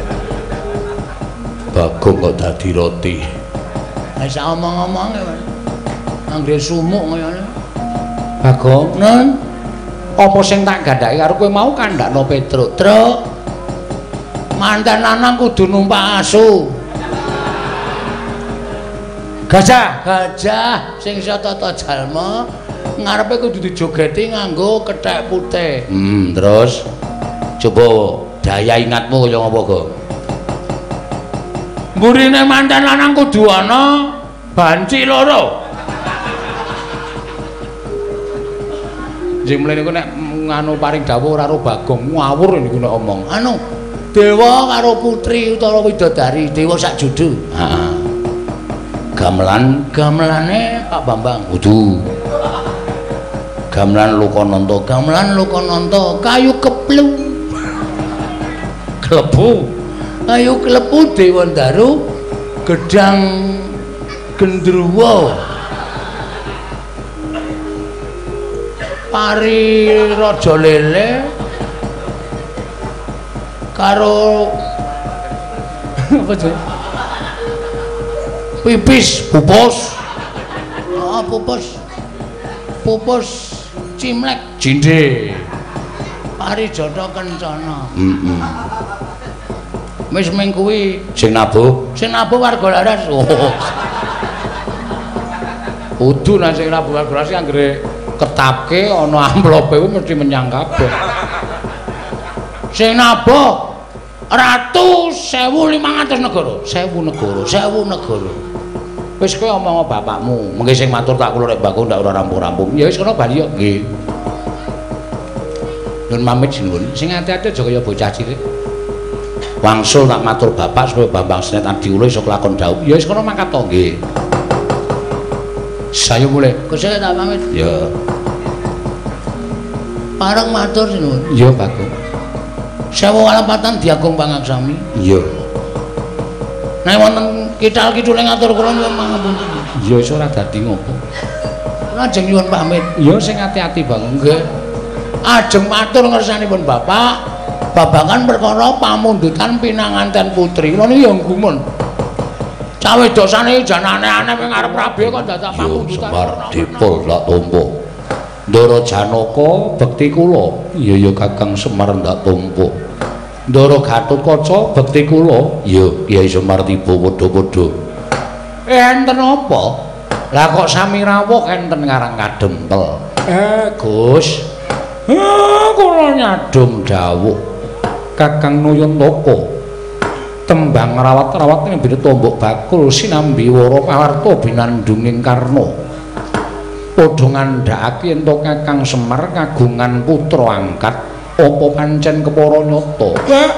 Bagong kok dadi roti. Lah sak omong-omonge Mas. Anggere sumuk ngono. Bagong, Nun, apa sing tak gandhaki karo kowe mau kandhakno Petruk? Truk. Mantan lanang kudu numpak asu. Gajah sing iso tata jalma ngarepe kudu dijogeti nganggo kethek putih. Terus coba daya ingatmu kaya ngapa, Gong? Mburine mantan lanang kudu ana banci loro. Jeng mlene niku nek nganu paring dawuh ora karo Bagong ngawur niku nek omong. Anu, dewa karo putri utawa widodari, dewa sak judu. Heeh. Gamelane Pak Bambang. Kudu. Gamelan Lokananta, kayu keplu. Kayu klepu Dewa Daru, gedang gendruwo. Pari Raja Lele karo apa tuh? Pipis, pupus. Oh, pupus Cimlek, Jinde. Pari Jata Kencana. Wis ming kuwi Sing nabuh warga laras. Oh. kudu nek sing nabuh warga laras anggere ketapke ana amplope kuwi mesti menyang kabeh. Sing nabuh Ratu 1500 negara. 1000 negara. Wis kowe omong bapakmu, mengke sing matur tak kula rek Bagong ndak ora rampung-rampung. Ya wis kono bali yo nggih. Nun pamit sinuwun, sing ati-ati aja kaya bocah cilik. Wangsul tak matur bapak supaya Bambang Senet Adiulo iso kelakon dawuh. Ya wis kono mangkat to nggih. Saya mulai. Gusti tak pamit. Ya. Pareng matur sinuwun. Ya Bagong. Sewu kalepatan Diagung Pangaksami. Iya. Nek wonten kidal-kidule ngatur kula nyuwun pangapunten. Ya iso ora dadi ngopo. Lajeng nyuwun pamit. Ya sing ati-ati Bagong. Nggih. Ajeng matur ngersanipun Bapak. Babagan perkara pamundutan pinanganten putri. Kula niki ya gumun. Cawe dosane jan aneh-aneh ping ngarep rabi kok dadak pamundutan. Semar dipul lak tompo. Ndara Janaka bekti kula. Iya ya Kakang Semar ndak tompo. Ndara Gatotkaca bekti kula. Ya Kyai Semar tiba padha-padha. Enten apa? Lah kok sami rawuh enten ngarang kadempel. Gus. Kula nyadong dawuh. Kakang Nayantaka tembang rawat-rawat ing bida tombok bakul sinambi wara pawarta binandunging Karna. Padha ngandhakake ento Kakang Semar kagungan putra angkat apa pancen kepara nyata.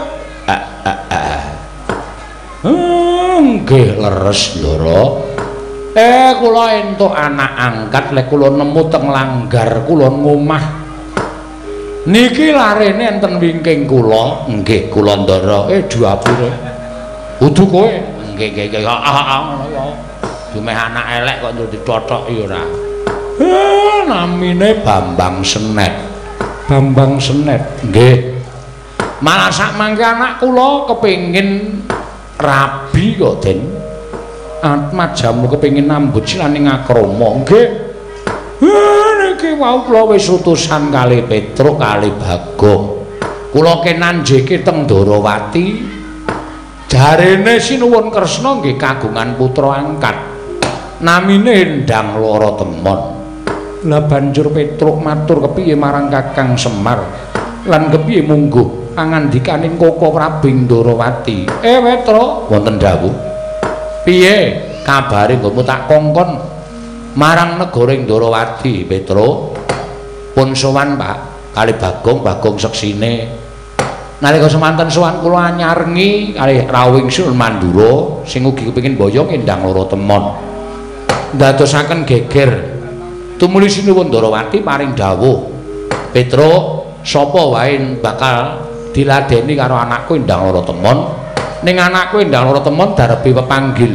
Nggih leres Ndara. Kula entuk anak angkat lek kula nemu teng langgar kula ngomah. Niki larene enten wingking kula. Nggih kula Ndara. Dhuwure. Udu kowe. Nggih nggih ngono ya. Dumeh anak elek kok ditothok ya ora. Namine Bambang Senet. Bambang Senet. Nggih. Malah sak mangke anak kula kepengin rabi kok Den. Majamu kepengin nambut silaning akrama. Nggih. Niki wau kula wis utusan kali Petruk kali Bagong. Kula kenanjeke teng Darawati. Jarene sinuwun Kresna nggih kagungan putra angkat. Namine Endang Lara Temon. Lah banjur Petruk matur kepiye marang Kakang Semar lan kepiye mungguh pangandikaning Koko Prabing Darawati. Petruk wonten dawuh. Piye kabare nggomu tak kongkon marang negaring Darawati, Petruk. Pun sowan Pak kali Bagong seksine. Nalika semanten sowan kula anyarengi kali rawing Sun Mandura sing ugi kepengin boyong Endang Lara Temon. Ndadosaken geger tumuli sinuwun Darawati paring dawuh. Petruk, sapa wae bakal diladeni karo anakku Endang Lara Temon. Ning anakku Endang Lara Temon darepe pepanggil.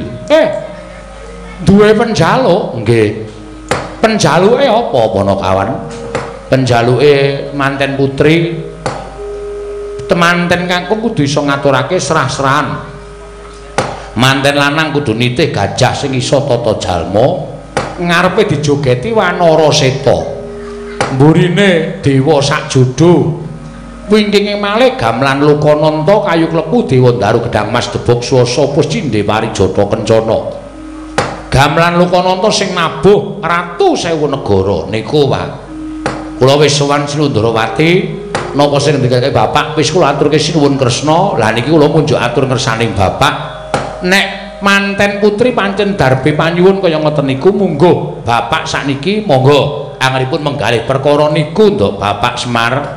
Duwe penjaluk. Nggih. Penjaluke apa Panakawan? penjaluke manten putri temanten kakung kudu iso ngaturake serah-serahan manten lanang kudu nitih gajah sing iso tata jalma ngarepe dijogeti wanara seta mburine dewa sak jodo wingkinge malih gamelan Lokananta kayu klepu dewa Daru Gedang Mas Debok Swasa Puscinde Parijata Kencana gamelan Lokananta sing nabuh ratu sewu negara niku Pak kula wis sowan Sinundrawati napa sing ngendikake Bapak wis kula aturke sinuwun Kresna lah niki kula munjuk atur ngersaning Bapak nek manten putri pancen darbe panyuwun kaya ngoten niku monggo Bapak sakniki monggo anggenipun menggalih perkara niku nduk Bapak Semar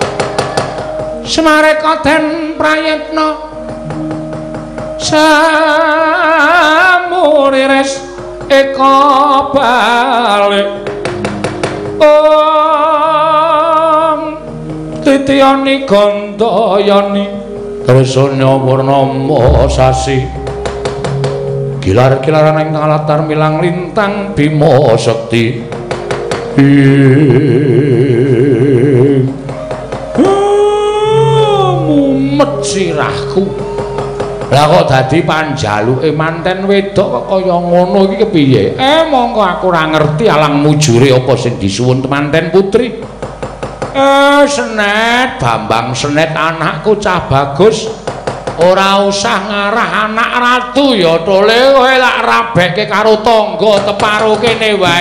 Semareka den prayitna samuriris eka balik Titiyani Gandayani Tresna Purnama sasi Gilar-gilaran ing latar milang lintang Bima Sekti mumet sirahku lah kok dadi panjaluke manten wedok kok kaya ngono iki kepiye mongko aku ora ngerti alang mujure apa sing disuwun manten putri Senet Bambang Senet anakku cah bagus ora usah ngarah anak ratu ya tole kowe lak rabekke karo tangga teparo kene wae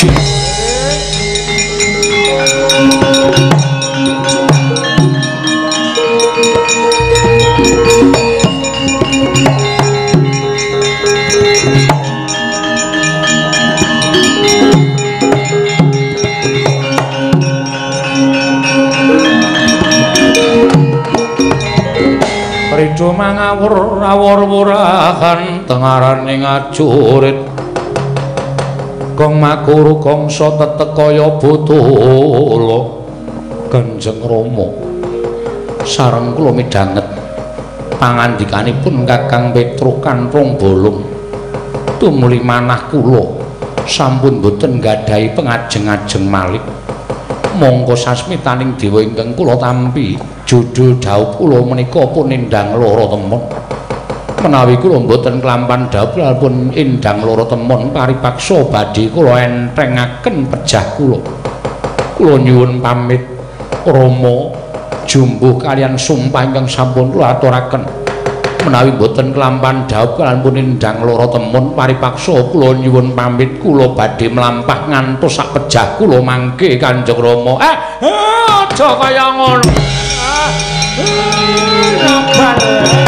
Rido mangawur awur-wurahan tengaraning ajurit Gong makuru gongso tetek kaya butula Kanjeng Rama sareng kula midhanget pangandikanipun Kakang Petruk Kanthong Bolong tumuli manah kula sampun boten gadhahi pengajeng-ajeng malih mongko sasmitaning dewa ingkang kula tampi judul dhaup kula menika pun indang lara temon menawi kula mboten kelampan dhaup pun indang lara temon paripaksa badhe kula entrengaken pejah kula nyuwun pamit Rama jumbuh kalian sumpah ingkang sampun kula aturaken menawi mboten kelampan dhaup pun indang lara temon paripaksa kula nyuwun pamit kula badhe mlampah ngantos sak pejah kula mangke Kanjeng Rama aja kaya ngono Sabar.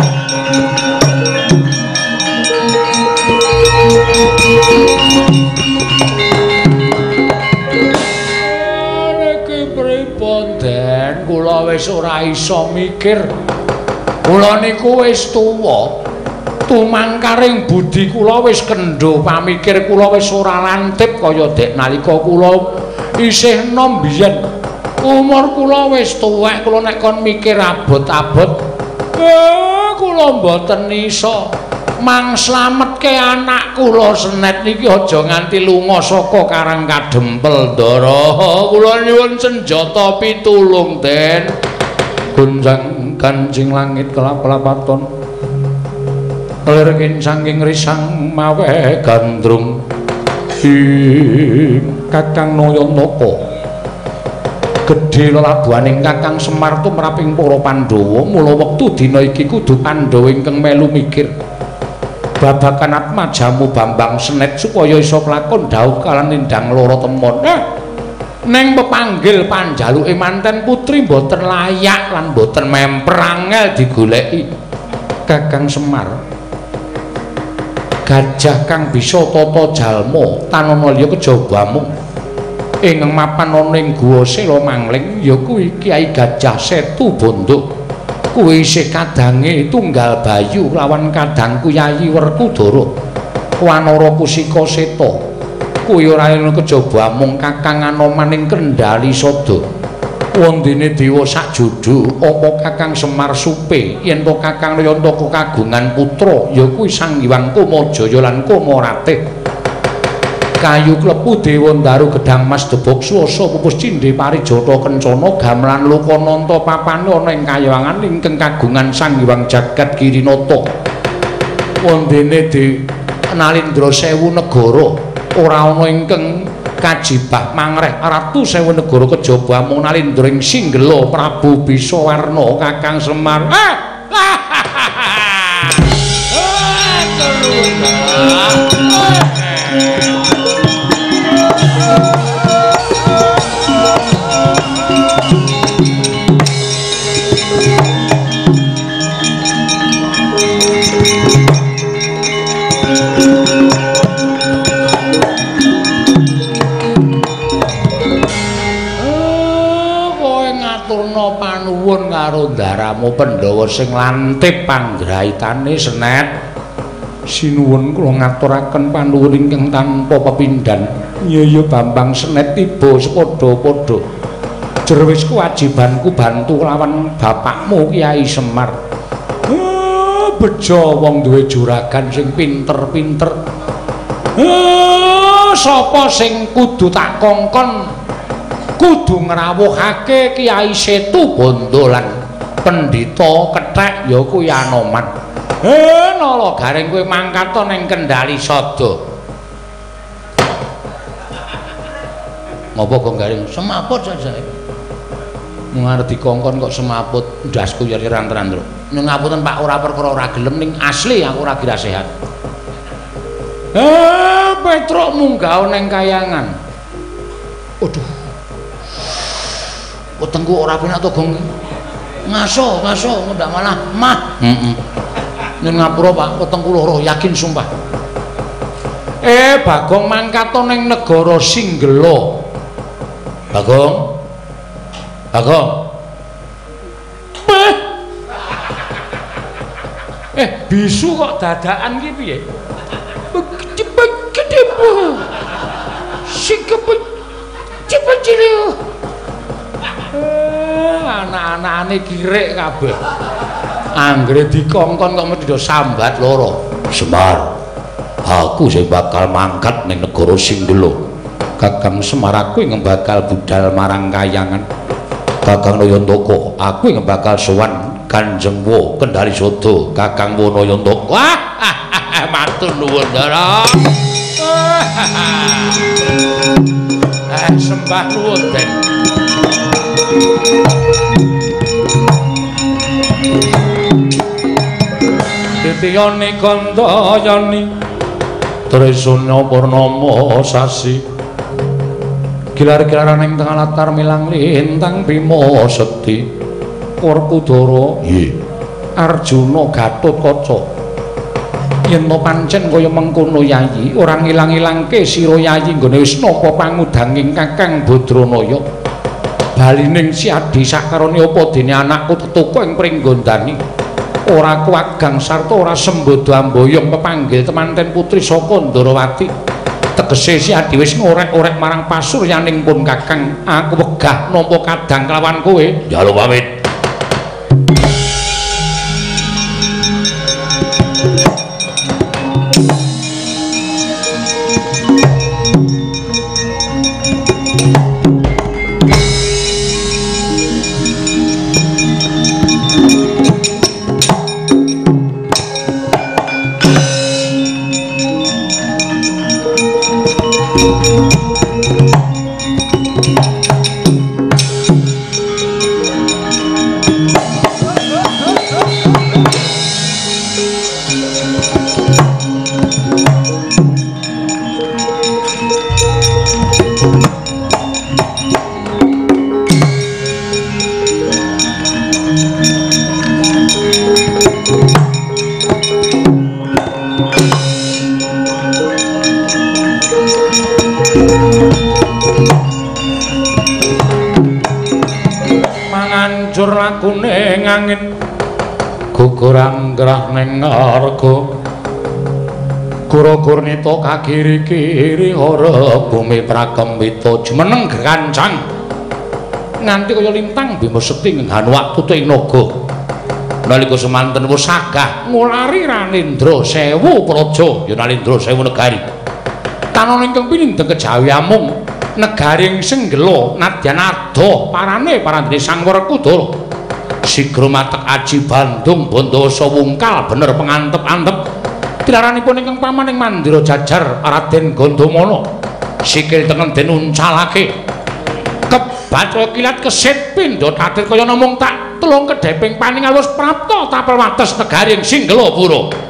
Niki pripun Den? Kula wis ora iso mikir. Kula niku wis tuwa. Tumangkaring budi kula wis kendho, pamikir kula wis ora lantip kaya dek nalika kula isih enom biyen. Umur kula wis tuwek, kula nek kon mikir abot-abot, kula mboten iso mangslametke anak kula Senet niki aja nganti lunga saka Karang Kadempel Ndara. Kula nyuwun senjata pitulung Den. Gunjang Kanjing langit kelap-kelapaton. Lirkin saking risang mawe gandrung. Kakang Nayanaka gedhe lelabuhaning Kakang Semar tumraping para Pandhawa mula wektu dina iki kudu Pandhawa ingkang melu mikir babagan atmajamu Bambang Senet supaya iso kelakon dhaup kalan nindang lara temon. Neng pepanggil panjaluke manten putri mboten layak lan mboten memper angel digoleki. Kakang Semar gajah kang bisa tata jalma tanana liya kejabamu ingkang mapan ana ing guwa Sela Mangling ya kuwi Kyai Gajah Setu Bondo. Kuwi isih kadange tunggal bayu lawan kadangku Yayi Werkudara Wanara Pusika Seta. Kuwi ora ana kejaba mung Kakang Anoman ing Kendali Sada. Wondene dewa sak jodo apa Kakang Semar Supe yen to Kakang Nayantaka kagungan putra ya kuwi Sang Hyang Kamajaya lan Kamaratih. kayu klepu dewa ndaru gedang mas debok swasa pupus cindhe parijata kencana gamelan lokananta papane ana ing kayangan ingkang kagungan Sang Hyang Jagat Girinata wondene di Nalindra Sewu negara ora ana ingkang kajibah mangreh Ratu Sewu negara kejaba mung Nalindra ing Singgela Prabu Bisawarna Kakang Semar panuwun karo ndaramu Pandhawa sing lantip panggraitane Senet sinuwun kula ngaturaken panuwun ingkang tanpa pepindhan iya Bambang Senet tiba sepadha-padha jer wis kewajibanku bantu lawan bapakmu Kyai Semar bejo wong duwe juragan sing pinter-pinter sapa sing kudu tak kongkon kudu ngrawuhake Kyai Setu Bondo lan Pendhita Kethek ya kuwi Anoman. Nala garing kowe mangkata ning Kendali Sada. Ngopo kok garing semaput saja. Mung arep dikongkon kok semaput ndasku ya rantrandra. Nyuwun ngapunten Pak ora perkara ora gelem ning asli aku ora kira sehat. Petruk munggah ning kayangan. Waduh. Wetengku ora penak to gong. Ngaso ndak malah mah. Nyun ngapura Pak, wetengku loro yakin sumpah. Bagong mangkato ning negara Singgela. Bagong. Bisu kok dadakan ki piye? Gede bu. Sing cepet cilik. Anak-anakane kirik kabeh. Anggere dikongkon kok mesti do sambat loro. Semar. Aku sing bakal mangkat ning negara Singgela. Kakang Semar aku yang bakal budal marang kayangan. Kakang Nayantaka aku yang bakal sowan Kanjeng Wa Kendali Sada. Kakang Nayantaka. Wah, matur nuwun Ndara. Sembah nuwun Den. Titiyane Gandayani Tresna Purnama sasi gilar-gilaran ing tengah latar milang lintang Bima Sekti Werkudara Arjuna Gatotkaca yen to pancen kaya mengkono Yayi ora ngilang-ilangke sira Yayi nggone wis napa pangudanging Kakang Badranaya balining si Adi sakarone apa dene anakku tetuku ing Pringgondani ora kuwagang sarta ora sembodo amboyong pepanggil temanten putri saka Ndarawati tegese si Adi wis ngorek-orek marang pasuryaning pun Kakang aku wegah nampa kadang kelawan kowe njaluk pamit. Mangancur lakune angin gugur anggrah ning arga Gura-gurnita kagiri-kiri ora bumi prakembita jumeneng gancang nganti kaya lintang Bima Sekti nghan waktu ing naga nalika semanten wis sagah ngulari Nalindra Sewu Praja ya Nalindra Sewu Negari Kanon ingkang pinindeng kejawi amung negaring Senggela nadyan adoh parane parandene Sang Werkudara sigra matek aji Bandung Bandasa wungkal bener pengantep-antep tilaranipun ingkang pamaning mandira jajar Raden Gandamana sikil tengen den uncalake kebaca kilat kesit pindha tatir kaya namung tak tulung kedheping paningal wis prapta tapel wates negaring Singgelapura.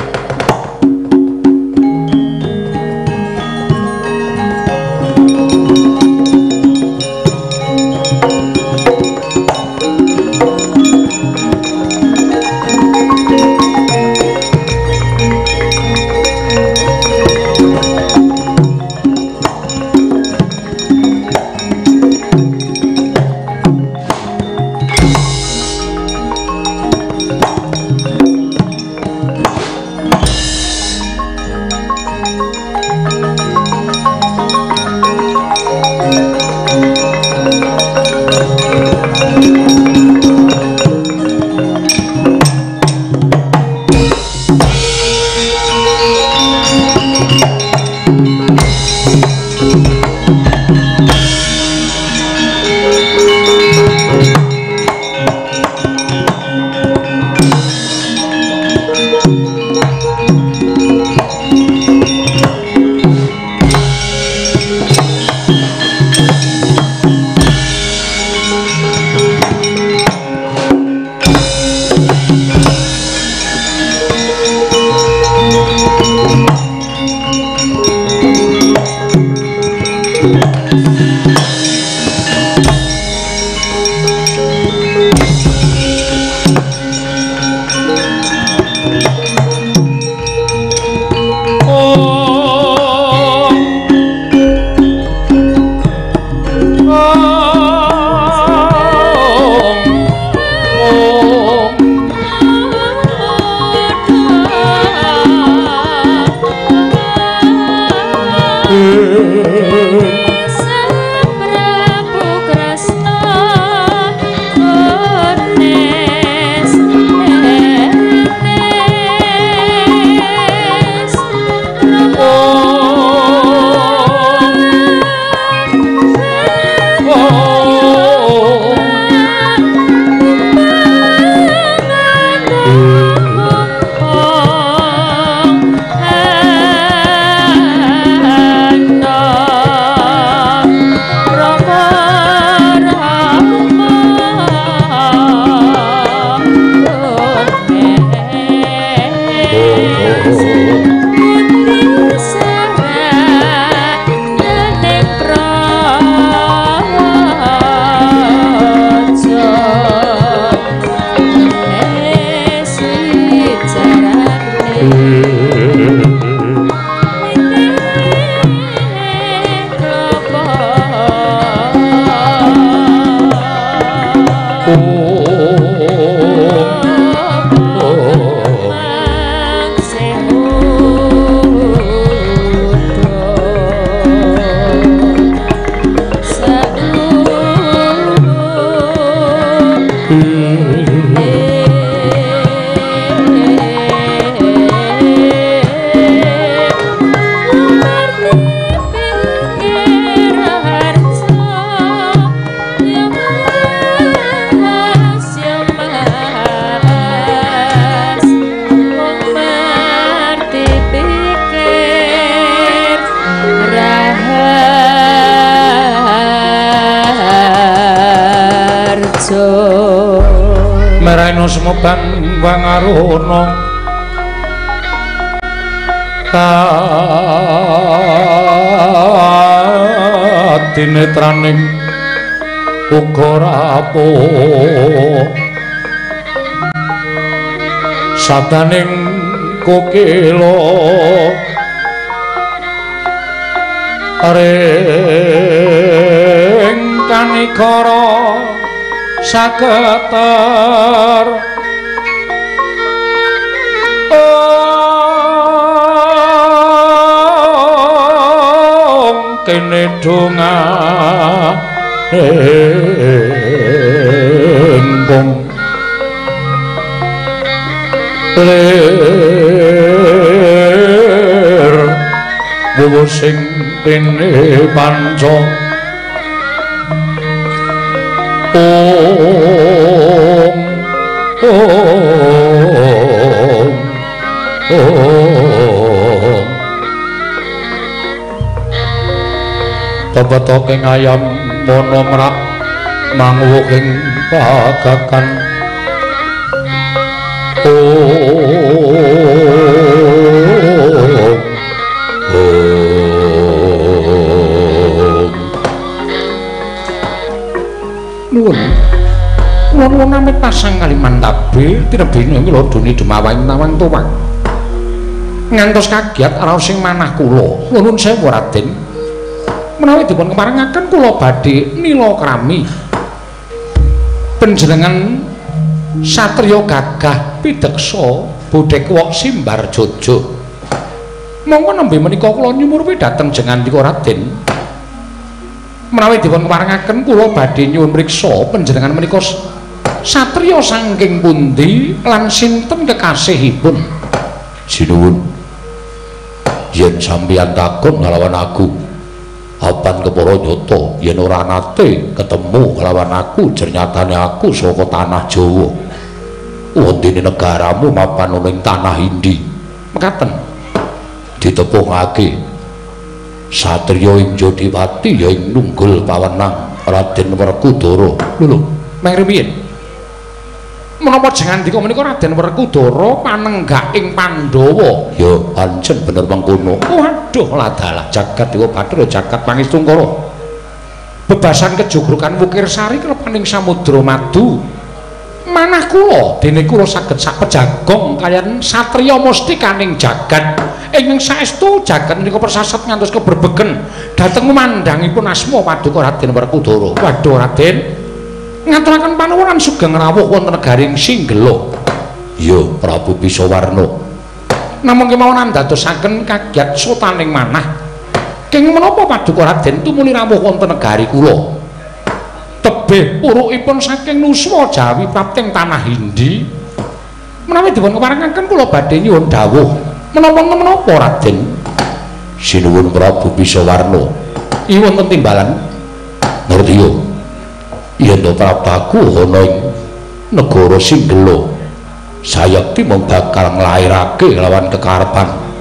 Semoban wangarono katinetraning uga rapuh sadaning kokila ring kanikara saketer kene donga engkong lir wuwu sing rene panca Tebeta ing ayam mono merak manguwuk ing pagakan Nuwun amit pasang kaliman tabe tinebine kula duni demawang nawang tuwak ngantos kagiat raos sing manah kula nuwun sewu Raden menawi dipun kemarengaken kula badhe nila krami panjenengan satriya gagah pideksa Bodhekwa Simbar Jojo monggo nembe menika kula nyumurupi dhateng jengandika Raden menawi dipun kemarengaken kula badhe nyuwun mriksa panjenengan menika satriya saking pundi lan sinten kekasihipun sinuwun yen sampeyan takon nglawan aku apan kepara nyata yen ora nate ketemu nglawan aku jernyatane aku saka tanah Jawa wondene negaramu mapan ning tanah Hindi mekaten ditepungake satriya ing Jodiwati ya ing Nunggul Pawenang Raden Werkudara lho mangriyen menapa jengandika menika Raden Werkudara panenggak ing Pandhawa ya pancen bener mengkono waduh ladalah jagat dewa Bathara jagat Pangistungkara bebasan kejogrukan Wukir Sari klepaning Samudra Madu manah kula dene kula saged sapejagong kaliyan satriya mustikaning jagat ingkang saestu jagat menika persasat ngantos keberbegen dhateng mandhangipun asma Paduka Raden Werkudara waduh Raden ngaturaken panuwun sugeng rawuh wonten negaring Singgela. Ya Prabu Bisawarna. Namung kemawon andadosaken kagiat sotaning manah. Kenging menapa Paduka Raden tumuli rawuh wonten negari kula? Tebih purukipun saking Nuswa Jawi prapting tanah Hindi. Menawi dipun keparengaken kula badhe nyuwun dawuh. Menapa Raden? Sinuwun Prabu Bisawarna. Iki wonten timbalan. Ngerti yen to prabaku ana ing negara Singgela sayekti mung bakal nglairake lawan kekarepan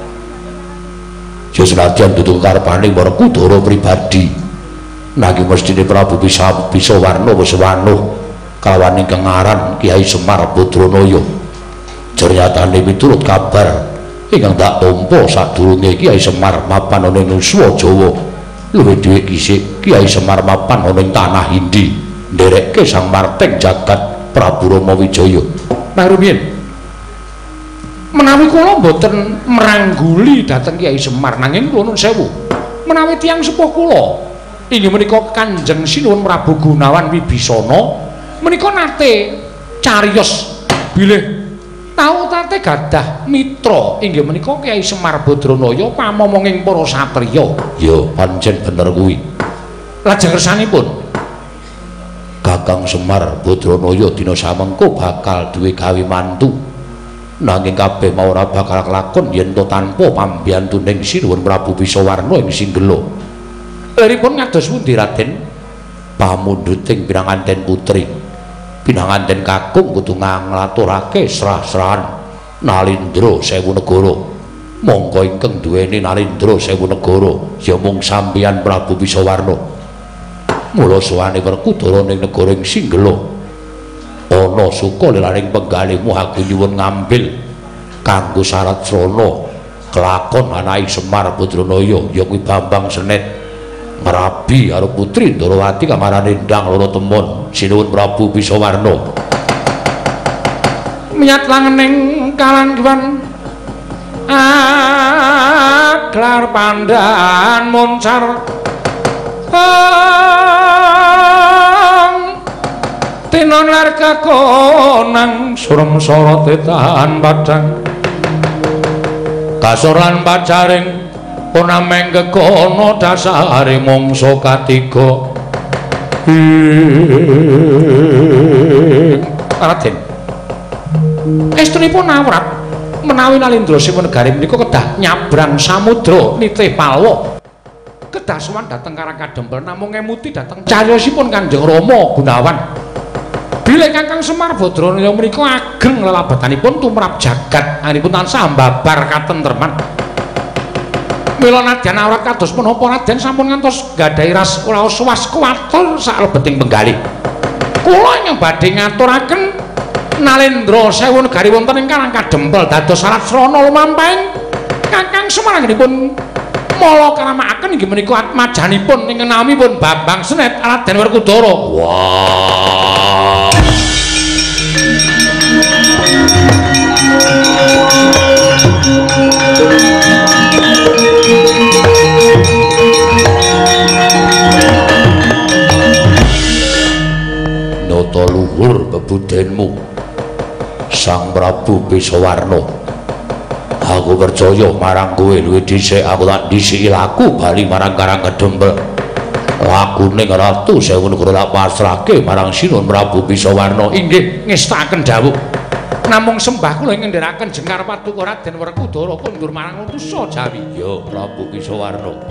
ya senadyan dudu karepane Werkudara pribadi nanging mestine Prabu Bisawarna wis wanuh kalawan ingkang aran Kyai Semar Badranaya jernyatane miturut kabar ingkang tak tampa sadurunge Kyai Semar mapan ana ing Nuswa Jawa luwih dhewe kisik Kyai Semar mapan ana ing tanah Hindi nderekke sang marteng jagat Prabu Rama Wijaya. Marumiyin menawi kula boten merangguli dhateng Kyai Semar nanging kula nuwun sewu menawi tiyang sepuh kula inggih menika Kanjeng Sinuwun Prabu Gunawan Wibisana menika nate cariyos bilih tau tate gadah mitra inggih menika Kyai Semar Badranaya pamomonging para satriya. Ya pancen bener kuwi. Lajeng kersanipun Kakang Semar Badranaya dina samengko bakal duwe gawe mantu nanging kabeh mau ora bakal kelakon yen to tanpa pambiyantuning Sinuwun Prabu Bisawarna ing Singgela. Leripun ngados pundi Raden? Pamundhuting pinanganten putri pinanganten kakung kudu nglaturake serah-serahan Nalindra Sewu Negara monggo ingkang duweni Nalindra Sewu Negara ya mung sampeyan Prabu Bisawarna. Mula suwane Werkudara ning negara ing Singgela ana suka lelaring penggalihmu aku nyuwun ngambil kanggo syarat srana kelakon anake Semar Badranaya ya kuwi Bambang Senet ngrabi karo putri Ndarawati kamarane ndang loro temon Sinuwun Prabu Bisawarna miyat langening kalanggiwan aglar pandan moncar tinon lar kakonang surem sorot tahan padang kasor lan pacaring onameng kekono dasare mangsa katiga Raden estunipun awrat menawi Nalindra Siwanegari menika kedah nyabrang samudra nitih palwa kedah sowan dhateng Karangkadempel namung ngemuti dhateng cariyosipun Kanjeng Rama Gunawan bilih Kakang Semar Badranaya menika ageng lelabetanipun tumrap jagat anggenipun tansah mbabar katentreman mila nadyan awrat kados menapa Raden sampun ngantos gadhahi raos waskuwatur saklebeting penggalih kula ingkang badhe ngaturaken Nalindra Siwanegari wonten ing Karangkadempel dados syarat srana lumampahing Kakang Semar anggenipun mala karamakaken inggih menika atmajanipun ing namipun Bambang Senet Raden Werkudara. Wah. Nata luhur bebudenmu Sang Prabu Bisawarna. Aku percaya marang kowe luwih dhisik aku tak dhisiki laku bali marang Karangkadempel. Lakune Ratu Siwanegara tak pasrahke marang Sinuhun Prabu Bisawarna. Inggih ngestaken dawuh. Namung sembah kula ing ndherekaken Jengkar Paduka Raden Werkudara kundur marang Utusa Jawi. Ya Prabu Bisawarna.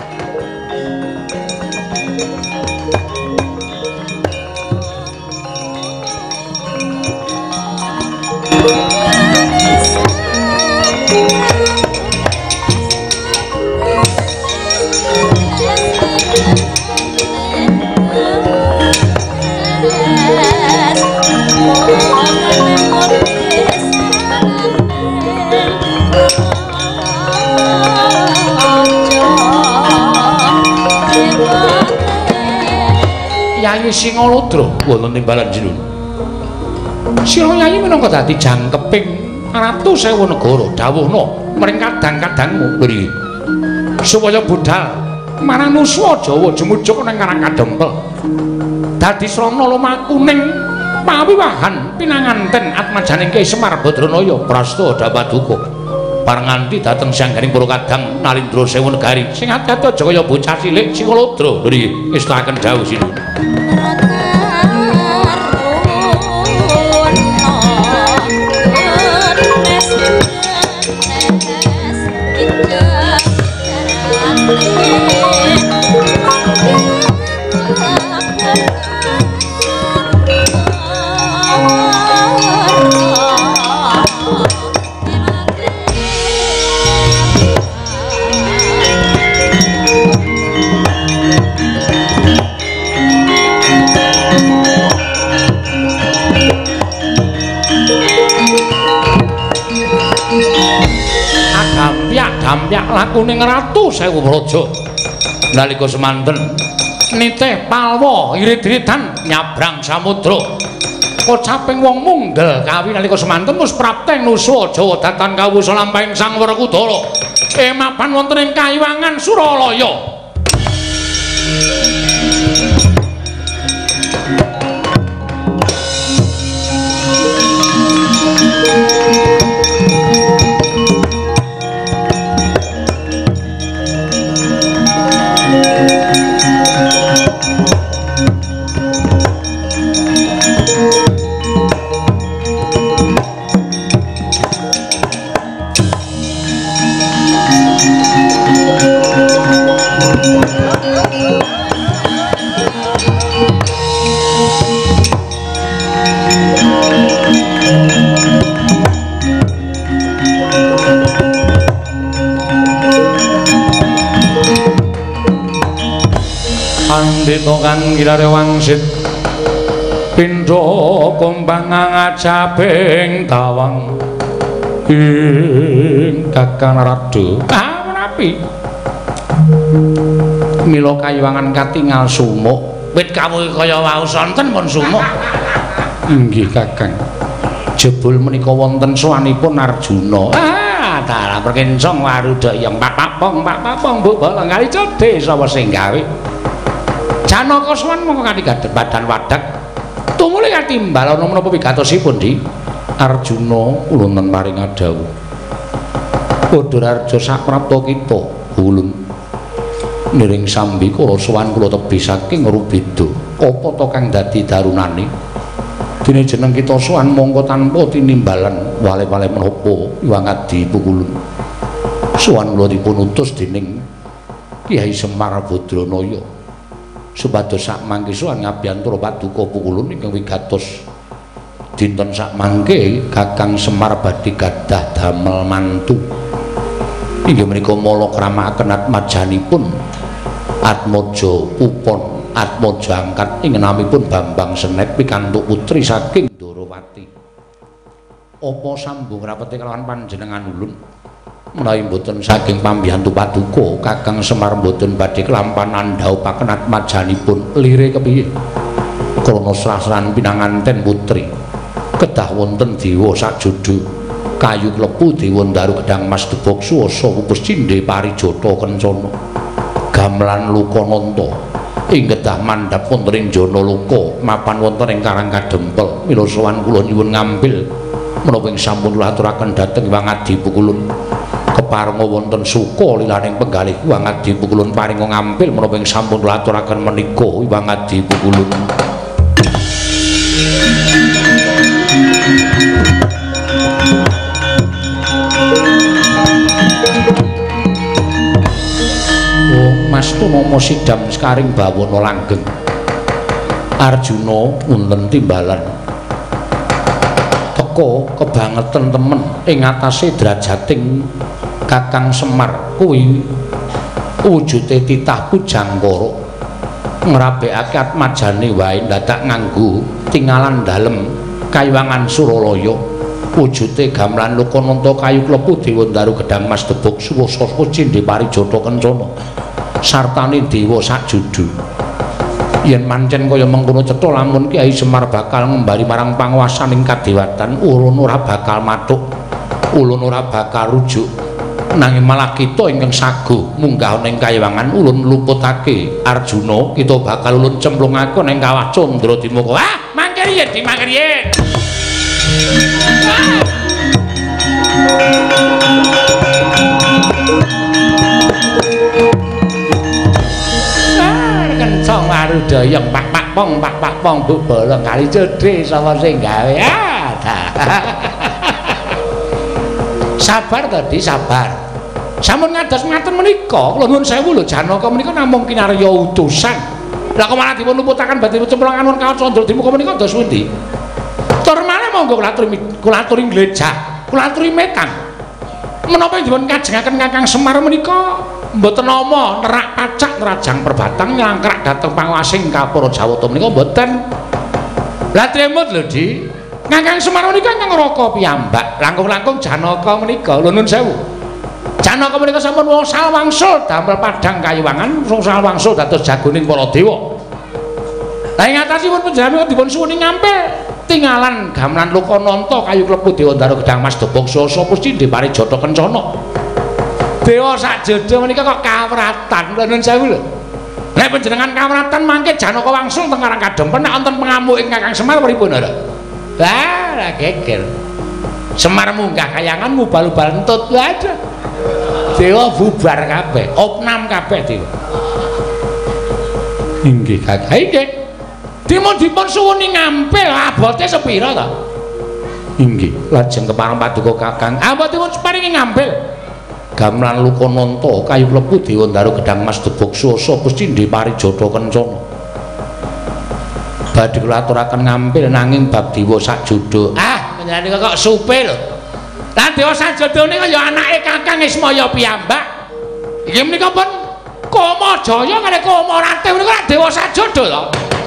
Yayi Singalodra wonten timbalan jinun. Sira Yayi minangka dadi jangkeping Ratu Siwanegara dawuhna mring kadang-kadangmu lho supaya budal marang Nuswa Jawa jemujug nang Karangkadempel. Dadi srana lumakuning pawiwahan pinanganten atmajaning Ki Semar Badranaya Prasta Dapaduka. Parenganti dhateng sanggaring para kadang Nalindra Siwanegari sing ati-ati aja kaya bocah cilik Singalodra lho ngestaken dawuh sinun. Dampyak lakuning Ratu Sewu Praja nalika semanten nitih palwa irit-iritan nyabrang samudra kocaping wong munggel kawi nalika semanten mus prapteng Nuswa Jawa datan kawusa lampahing Sang Werkudara mapan wonten ing Kayiwangan Suralaya. Andita kang girare wangsit pindha kumbang ngajabing tawang ing Kakang Radu. Menapi mila Kayiwangan katingal sumuk wit kawuh kaya wau sonten pun sumuk. Inggih Kakang. Jebul menika wonten sowanipun Arjuna. Dalam perkencong waruda yang pak papong mbok bolong kali codhe sapa sing gawe. Janaka sowan mongko kanthi gadhet badan wadak tumuli katimbal ana menapa wigatosipun di Arjuna wonten paring adhawuh Padha saprapta kita ulun niring sambikara sowan kula tebih saking Rubeda apa to kang dadi darunane Dene jeneng kita sowan mongko tanpa tinimbalan wale-wale menapa Hyang Adi Pukulun. Sowan kula dipun utus dening Kyai Semar Badranaya supados sak mangke sowan ngabiyantara Paduka Pukulun ingkang wigatos dinten sak mangke Kakang Semar badhe gadhah damel mantu. Inggih menika mala kramakaken atmajanipun Atmaja Pupon Atmaja angkat ing namipun Bambang Senet pikantuk putri saking Darawati. Apa sambung rapete kalawan panjenengan ulun? Menawi mboten saking pambiyantu Paduka, Kakang Semar mboten badhe kelampahan andhaupaken atmajanipun lire kepiye? Krana sasran pinanganten putri kedah wonten dewa sajodho kayu klepu dewa Ndaru Gedang Mas Debok Suwasa Pupus Cindhe Parijata Kencana gamelan Lukananta ing kedah mandhap wonten ing jana loka mapan wonten ing Karang Kadempel. Mila sowan kula nyuwun ngambil menapa ing sampun kula aturaken dhateng Hyang Adi Pukulun keparenga wonten suka lilaning penggalih Hyang Adi Pukulun paringa ngambil menapa ing sampun kula aturaken menika Hyang Adi Pukulun. Mastu Mama Sidam Sekaring Bawana langgeng Arjuna wonten timbalan teka kebangetan temen ing atase drajating Kakang Semar kuwi wujude titah pujangkara ngrabekake atmajane wae dadak nganggo tingalan dalem kayuwangan Suralaya wujude gamelan Lukananta kayu klepu dewa Ndaru Gedang Mas Debok Suwasa Cindhe Parijata Kencana sartane dewa sajodho. Yen mancen kaya mengkono cetha lamun Kyai Semar bakal ngembali marang panguwasaning kadewatan ulun ora bakal mathuk ulun ora bakal rujuk nanging malah kita ingkang saguh munggah ning kayiwangan ulun luputake Arjuna kita bakal ulun cemplungake ning kawah Candradimaka. Mangke riyen dimangke riyen. Kencang marudayeng pak pong bubolong kali cedhe sapa sing gawe. Sabar tadi sabar. Sampun ngados ngaten menika kula nuwun sewu lho Janaka menika namung kinarya utusan. Lah kok malah dipun luputaken badhe cemplungan wonten kawah Candradimaka menika dos pundi? Tur malih monggo kula aturi glejah, kula aturi mekan. Menapa dipun kajengaken Kakang Semar menika mboten nama nerak pacak nerajang perbatang nyangkrak dhateng panguwasing Kapura Jawata menika mboten. Lah tremut lho Di. Kakang Semar menika ingkang raka piyambak. Langkung-langkung Janaka menika lho nuwun sewu. Janaka menika sampun wangsul wangsul damel padhang kayuwangan, wangsul wangsul dados jagoning para dewa. Lah ing atasipun panjenengan dipun suwuni ngampil tinggalan gamelan Lukananta kayu klepu dewa Ndaru Gedang Mas Debok Suwasa Pupus Cindhe Parijata Kencana. Dewa sajodho menika kok kawratan lho nuwun sewu lho. Nek panjenengan kawratan mangke Janaka wangsul teng Karang Kadempel nek wonten pengamuk ing Kakang Semar pripun ora? Lah geger. Semar munggah kayangan ngubal-ubal entut waduh. Dewa bubar kabeh, opnam kabeh dewa. Inggih Kakang. Inggih. Dipun suwuni ngampil abote sepira to? Inggih, lajeng kepareng Paduka Kakang. Abotipun paringi ngampil. Gamelan Lukananta kayu klepu dewa Ndaru Gedang Mas Debok Suwasa Pupus Cindhe Parijata Kencana. Badhe kula aturaken ngampil nanging bab dewa sajodho. Panjenengan kok supe lho. Lah dewa sajodho nika ya anake Kakang Ismaya piyambak. Iki menika pun Kamajaya kali Kamarate menika dewa sajodho to.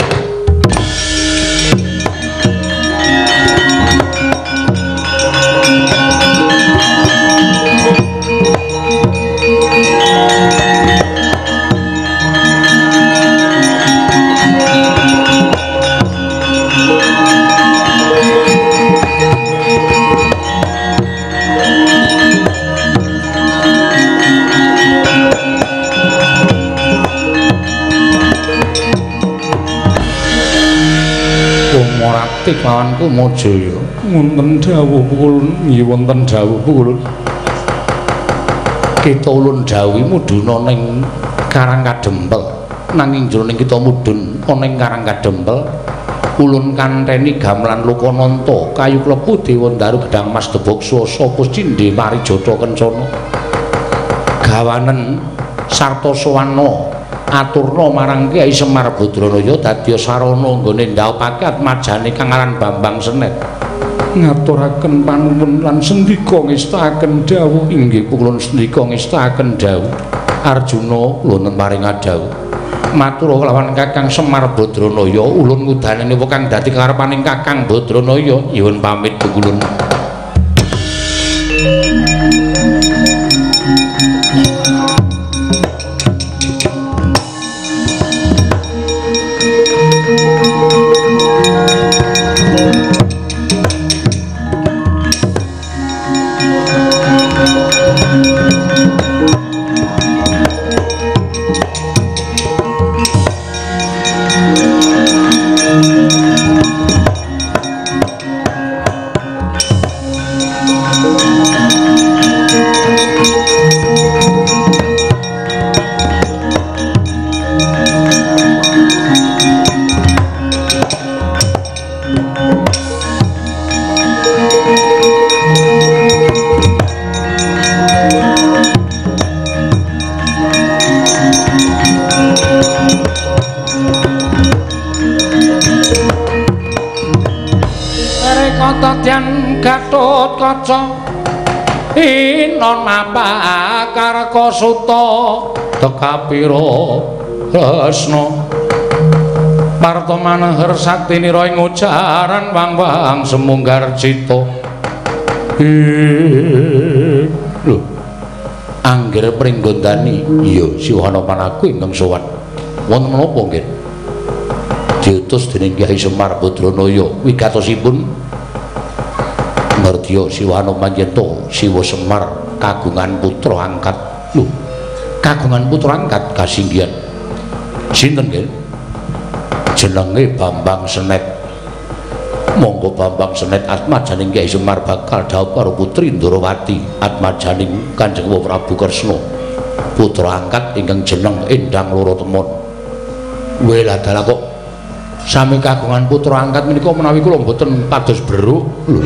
Morati kawan Kamajaya wonten dawuh Pukulun nggih wonten dawuh Pukulun kita ulun dawuh mudhuna ning Karang Kadempel nanging jroning kita mudhun ana ing Karang Kadempel ulun kanteni gamelan Lokananta kayu klepu Dewa Ndaru Gedang Mas Debok Swasa Cindhe Mari Jata Kencana gawanen sarta sawana aturna marang Kyai Semar Badranaya dadya sarana nggone ndhaupake atmajane kang aran Bambang Senet ngaturaken panuwun lan sendika ngestakaken dawuh inggih kula sendika ngestakaken dawuh Arjuna kula maring dawuh matur kelawan Kakang Semar Badranaya ulun ngudaneni kang dadi karepaning Kakang Badranaya nyuwun pamit kulun. Gatut Kaca inon mapa Karka Suta tekapira Asna Partomanahar saktinira ing ujaran wang-wang semunggar cita lho angger pringgondani iya siwana panaku ingkang sowan wonten menapa nggih diutus dening Kyai Semar Badranaya wigatosipun Mardya Siwana Manjenta Siwa Semar kagungan putra angkat lho kagungan putra angkat kasinggihan sinten nggih jenenge Bambang Senet monggo Bambang Senet atmajaning Kyai Semar bakal dhawuh karo putri Ndrawati atmajaning Kanjeng Prabu Kresna putra angkat ingkang jeneng Endang Loro Temon weladala kok sami kagungan putra angkat menika menawi kula mboten pados beruk lho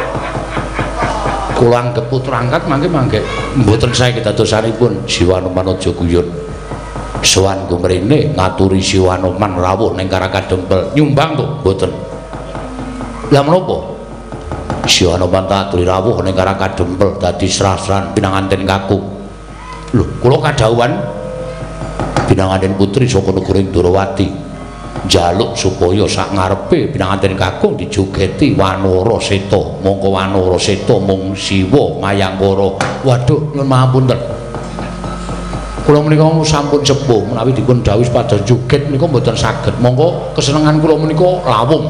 kula anggap putra angkat mangke mboten sae kedadosanipun Siwanoman aja guyon sowan gumrene ngaturi Siwanoman rawuh ning Karakadempel nyumbang to mboten lha menapa Siwanoman aturi rawuh ning Karakadempel dadi srah-srahan pinanganten kakung lho kula kadhawuhan pinanganten putri saka negara Ndrawati njaluk supaya sak ngarepe pinanganten kakung dijogeti Wanara Seta mongko Wanara Seta mung Siwa Mayangkara waduh nyuwun mahapunten kula menika sampun sepuh menawi dipun dawuh pados joget menika mboten saged mongko kesenengan kula menika lawung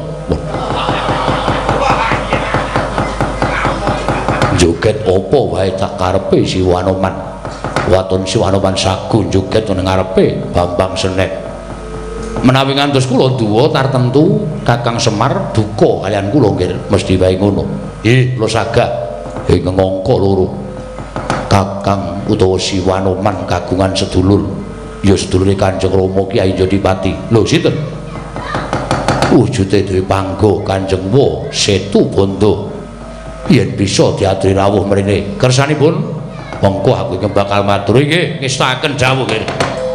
joget apa wae tak karepe Siwanoman waton Siwanoman sagu joget ning ngarepe Bambang Senet menawi ngantos kula duwa tartemtu Kakang Semar duka kalian kula nggih mesti wae ngono lho sagah ing ngangka loro Kakang utawa Siwanoman kagungan sedulur ya sedulure Kanjeng Rama Kyai Jodipati lho sinten wujude dhewe panggo Kanjeng Wa Setu Bondo yen bisa diaturi rawuh mrene kersanipun mongko aku bakal matur nggih ngestakaken dawuh nggih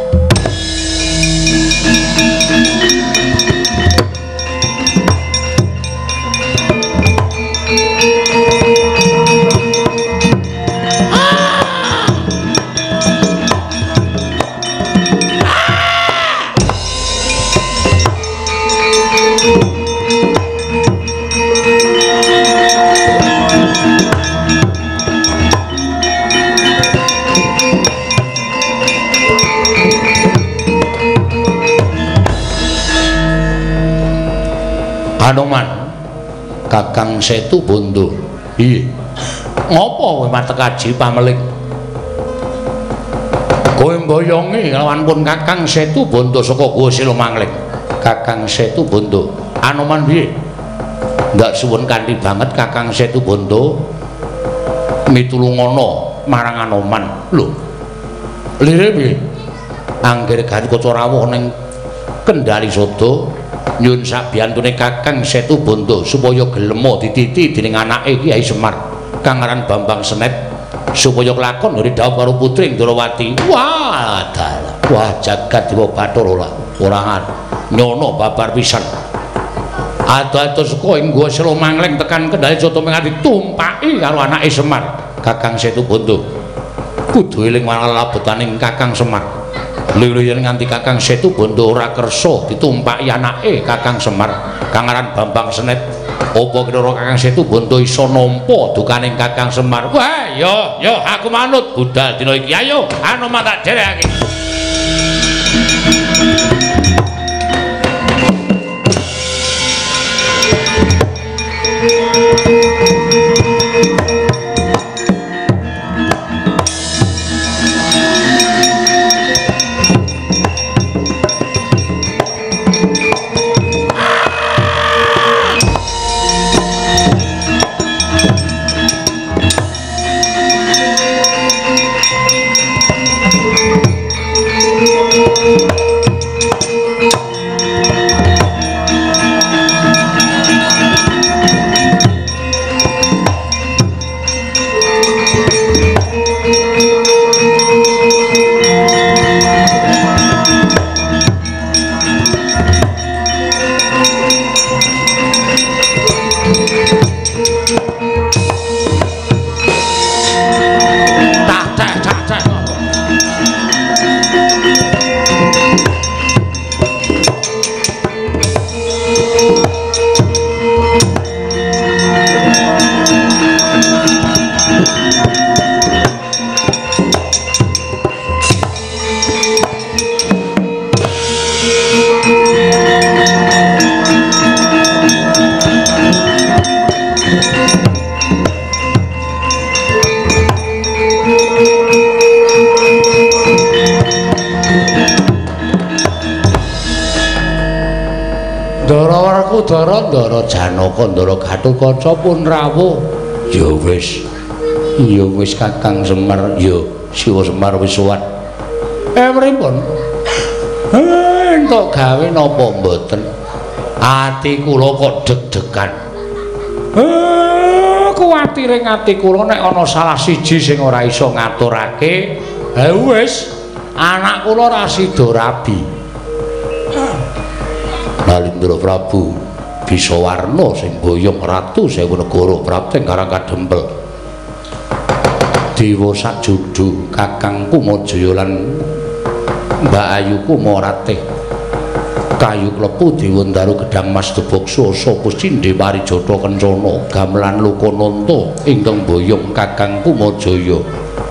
Anoman Kakang Setu Bondo iya ngopo kowe matek aji pameling kowe mboyongi lawan pun Kakang Setu Bondo saka Guwa Silomangling Kakang Setu Bondo Anoman piye ndak suwun kanthi banget Kakang Setu Bondo mitulungono marang Anoman lho lire piye anggere Gatotkaca rawuh ning Kendari Sada nyuwun sabiyantune Kakang Setu Bondo supaya gelemo dititi dening anake Kyai Semar kang aran Bambang Senet supaya kelakon nuri dawuh karo putri Ndrawati. Wah, dalah. Wah, jagat Dewa Bathara ora nyono babar pisan. Ado-ado saka ing Gua Sela Mangleng tekan Kendhali Jata mengati tumpaki karo anake Semar Kakang Setu Bondo. Kudu eling marang labetaning Kakang Semar. Lho yen nganti Kakang Setu Bondo ora kersa ditumpaki anake Kakang Semar kang aran Bambang Senet, apa kira Kakang Setu Bondo iso nampa dukaning Kakang Semar? Wah, yo aku manut budal dina iki. Ayo, anu tak derekake. Ndara Janaka Ndara Gatotkaca pun rawuh. Ya wis Kakang Semar, ya Siwa Semar wis sowan. Pripun? Entuk gawe napa mboten? Ati kula kok deg-degan. Kuwatire ati kula nek ana salah siji sing ora iso ngaturake. Ha wis, anak kula ra sida rabi. Nalindra Prabu Bisawarna sing boyong Ratu Sewu Negara Prapting Karang Kadempel. Dewa Sajudu Kakang Kumajaya lan Mbak Ayu Kumaratih. Kayu klepu Dewa Ndaru Gedang Mas Debaksa sapa Cindhe Parijata Kencana gamelan Lokananta ingkang boyong Kakang Kumajaya.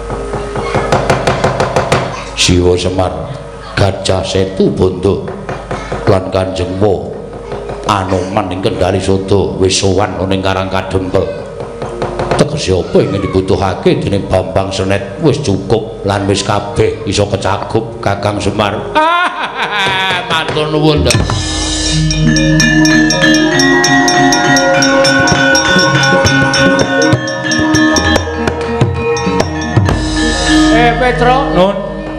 Siwa Semar Gajah Setu Bondo lan Kanjeng Wa Anoman ing Kendhali Sada wis sowan ning Karang Kadempel. Tegese apa ingkang dibutuhake dening Bambang Senet wis cukup lan wis kabeh iso kecakup Kakang Semar. Matur nuwun. Petro nun.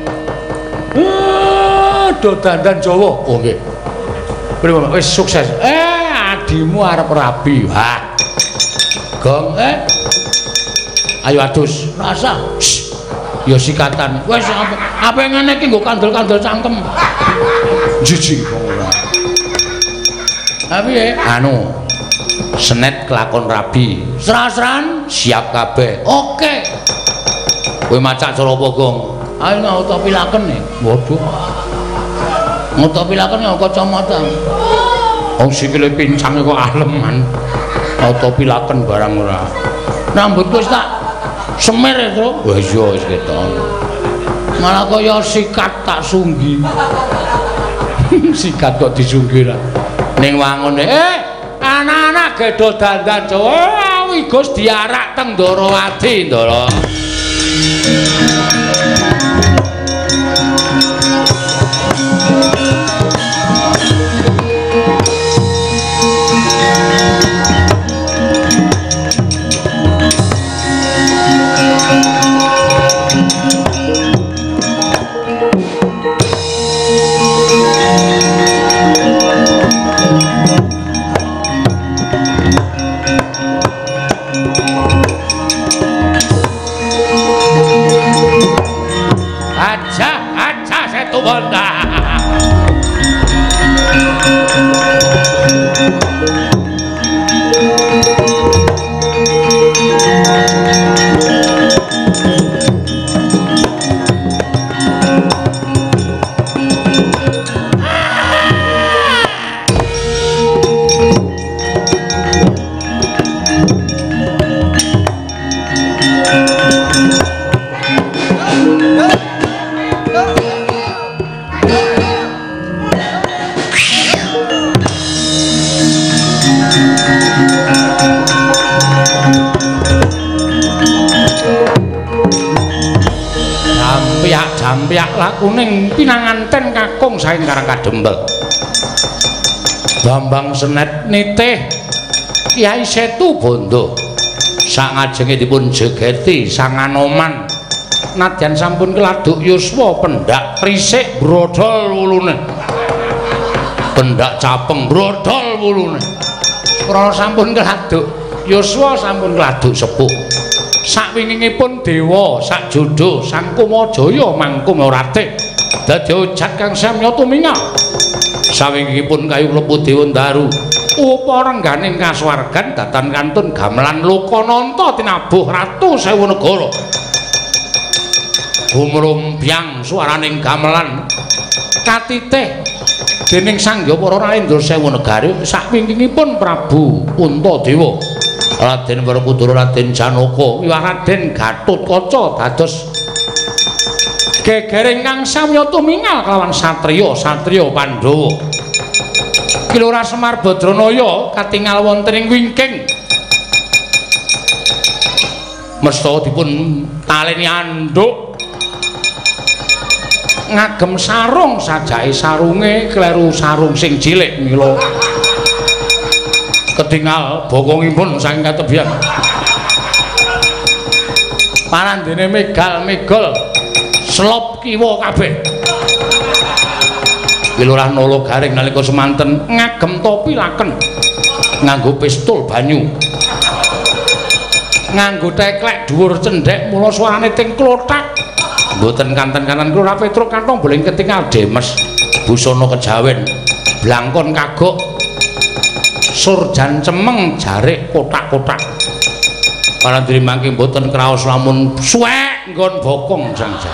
Do dandan Jawa. Oh nggih. Pripun wis sukses. Adimu arep rabi. Wah. Gong ayo adus. Rasa. Ya sikatan. Wis apa ngene iki nggo kandel-kandel cangkem. Jiji wong ora. Piye? Anu. Senet kelakon rabi. Serah-serahan siap kabeh. Oke. Kowe macak cara apa, Gong? Ayo ngotopilaken nih. Waduh. Ngotopilaken ya kacamata. Wong sikile pincang kok aleman. Ngotopilaken barang ora. Rambut wis tak semir ya, Tru. Wah iya wis ketok. Malah kaya sikat tak sunggi. Sikat kok disunggi ra. Ning wangune, anak-anak gedho dandan Jawa, Gus diarak teng Ndarawati, Ndara. Jampiak lakuning pinanganten kakung saing Karang Kadempel. Bambang Senet nitih Kyai Setu Bondo sangajenge dipun jegeti sang Anoman nadyan sampun keladuk yuswa pendak prisik brodol wulune. Pendak capeng brodol wulune. Krana sampun keladuk yuswa sampun keladuk sepuh. Sakwingingipun dewa sak jodho Sang Kumajaya mangkum orate dadi ojat kang samya tumingal. Sawingingipun kayu klepu dewa Ndaru uparengganing kasuwargan datan kantun gamelan Lokananta tinabuh ratu sewu negara. Gumrumbyang swaraning gamelan katitih dening Sangya Para Narendra sewu negari. Sakwingingipun Prabu Puntadewa Raden Werkudara, Raden Janaka, wiwah Raden Gatotkaca dados geger ingkang samya tumingal kelawan satriya Pandhawa. Kilora Semar Badranaya katingal wonten ing wingking mesta dipun taleni anduk ngagem sarung sajake sarunge kleru sarung sing cilik mila ketingal bokongipun saking katebyan. Parandene megal-megol selop kiwa kabeh. Kilurah Nala Garing nalika semanten ngagem topi laken nganggo pistol banyu. Nganggo teklek dhuwur cendhek mula swarane ting klothak. Mboten kanten-kanan Kilurah Petruk kantong boling ketingal demes busana kejawen blangkon kagok surjan cemeng jarik kotak-kotak. Parandiri mangke mboten kraos lamun suwek nggon bokong jangjar.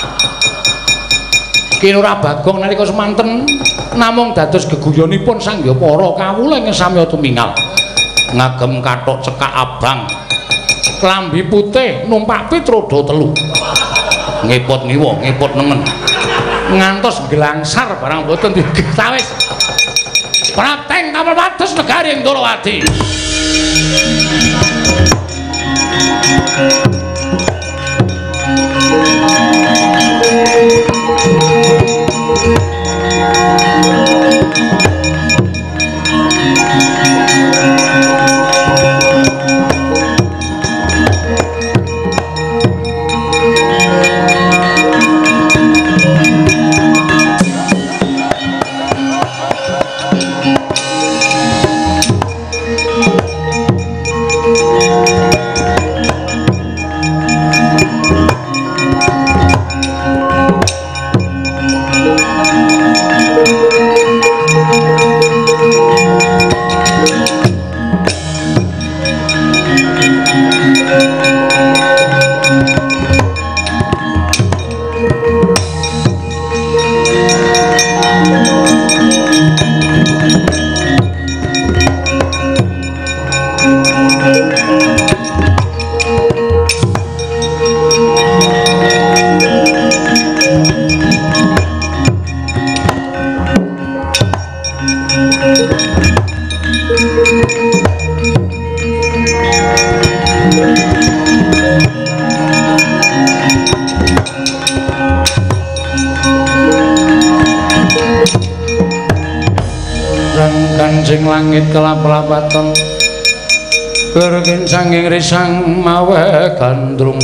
Kilurah Bagong nalika semanten namung dados geguyonipun Sangya Para kawula ing samya tumingal. Ngagem kathok cekak abang, klambi putih numpak pitroda telu. Ngiput ngiwa, ngiput nengen. Ngantos gelangsar barang mboten digawis. Prateng Tapel Wates negari ing Ndorowati. Kancing langit kelap-lapaton berkin sanging risang mawe gandrung.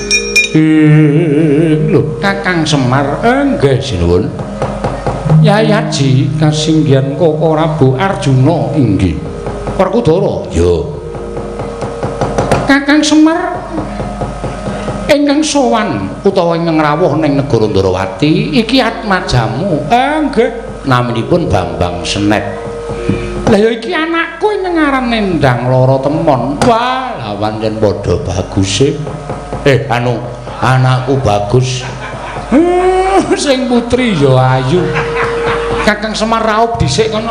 Lho Kakang Semar nggih sinuwun. Yai Haji kasinggihan Koko Prabu Arjuna inggih. Werkudara ya. Kakang Semar ingkang sowan utawa ingkang rawuh ning negara Ndorowati iki atmajamu. Nggih naminipun Bambang Senet. Lah ya iki anakku ning ngaran Nendang Loro Temon. Wah, lah pancen padha bagus e. Anakku bagus. Sing putri ya ayu. Kakang Semar raup dhisik kono.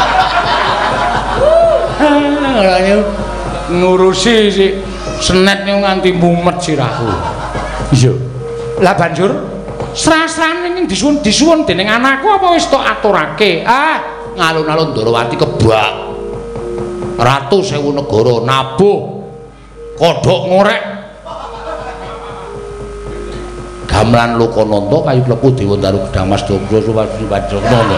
Ngurusi si senet nganti mumet sirahku. Iya. Lah banjur srasrane ning disuwun dening anakku apa wis tok aturake? Ngalun-alun Ndarawati kebak. Ratu Sewu Negara nabuh kodhok ngorek. Gamelan Lokananta kayu klepu Dewa Daru Gedang Mas Dobra Suwadi Wajrana.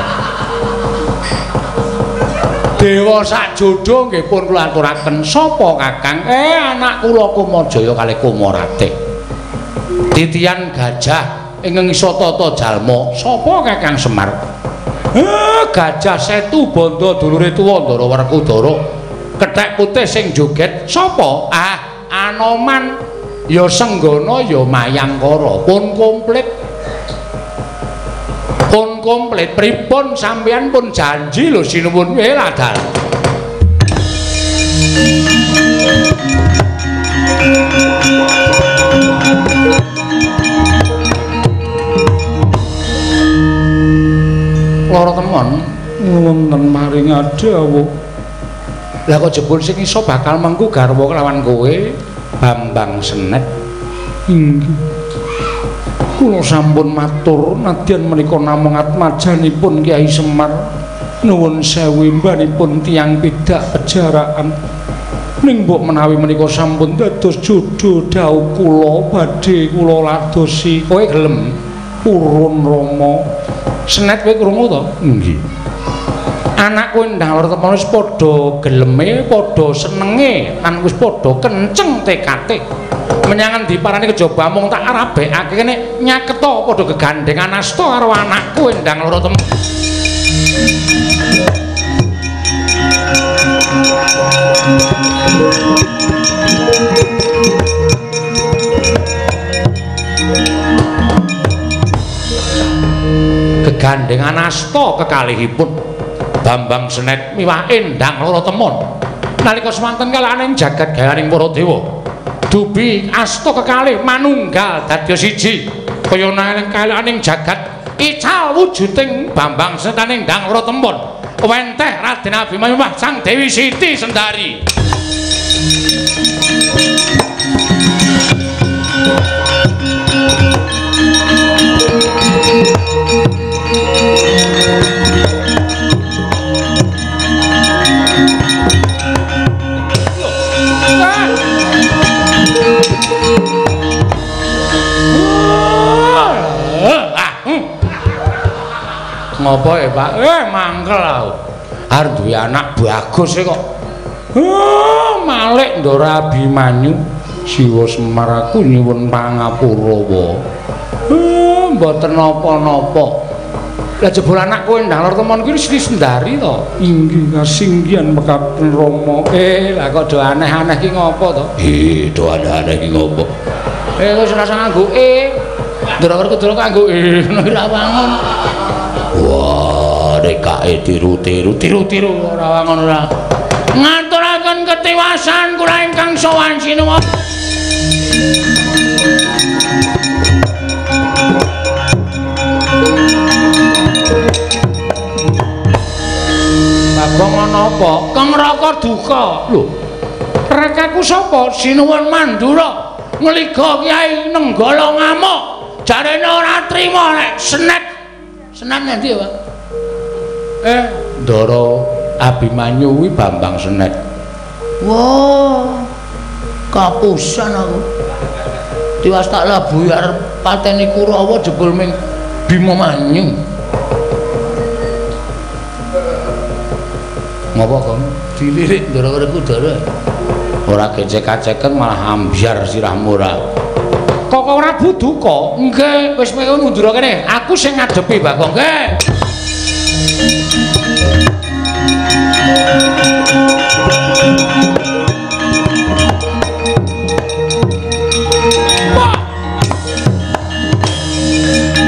Dewa sak jodho nggih pun kula aturaken sapa Kakang? Anak kula Kumajaya kalih Kumaratih. Titian gajah ing ngisa tata jalma sapa Kakang Semar? Gajah Setu Banda dulure tuwa Ndara Werkudara. Kethek putih sing joget sapa? Anoman ya Senggana ya Mayangkara. Pun komplit. Pun komplit pripun sampeyan pun janji lho sinuwun ladal. Loro Temon wonten maring adawuh. Lah kok jebul sing iso bakal mengku garwa kelawan kowe Bambang Senet. Kula sampun matur nadyan menika namung atmajanipun Kyai Semar. Nuwun sewu mbanipun tiyang pidak pejarakan. Ning mbok menawi menika sampun dados jodho dawuh kula badhe kula ladosi. Kowe gelem purun Rama. Senet kowe krungu to? Nggih. Anak kowe ndang loro temen wis padha geleme, padha senenge, lan wis padha kenceng tekate. Menyangan diparani kejaba mung tak arabekake kene nyaketa padha gegandengan asta karo anakku ndang loro temen. Gegandengan asta kekalihipun Bambang Senet miwah Endang Loro Temon nalika semanten kalaning jagat gayaning para dewa dubi asta kekalih manunggal dadya siji kaya nang kalaning jagat ical wujuding Bambang Senet Endang Loro Temon wenteh Raden Abimanyu Sang Dewi Siti Sendari. Ngopo ya Pak? Mangkel aku. Arep duwe anak bagus kok. Malik Ndara Abimanyu Siwa Semar aku nyuwun pangapura. Mboten napa-napa. Lah jebul anak kowe Endang Loro Temon kuwi Sri Sendari to? Inggih kasinggihan mekaten Rama. Lah kok do aneh-aneh ki ngopo to? Do aneh-aneh ki ngopo? Wis rasa nganggo Ndara Werkudara kanggo ngono ki ra wangun. Wah, rekake tiru-tiru ora wangun ora. Ngaturaken ketiwasan kula ingkang sowan sinuwun. Babong ana apa? Kang Raka duka. Lho. Rekaku sapa? Sinuwun Mandura. Ngliga Kyai Nenggala ngamuk. Jarene ora trima nek Senet ngendi ya, Pak? Ndara Abimanyu kuwi Bambang Senet. Wah. Kapusan aku. Tiwas tak labuhi arep pateni Kurawa jebul ming Bima Manyu. Ngapa kon? Dilirik Ndara Werkudara. Ora gecek-geceken malah ambyar sirahmu ora. Kok ora buduka? Nggih, wis kowe mundur kene. Aku sing ngadepi, Bagong. Nggih.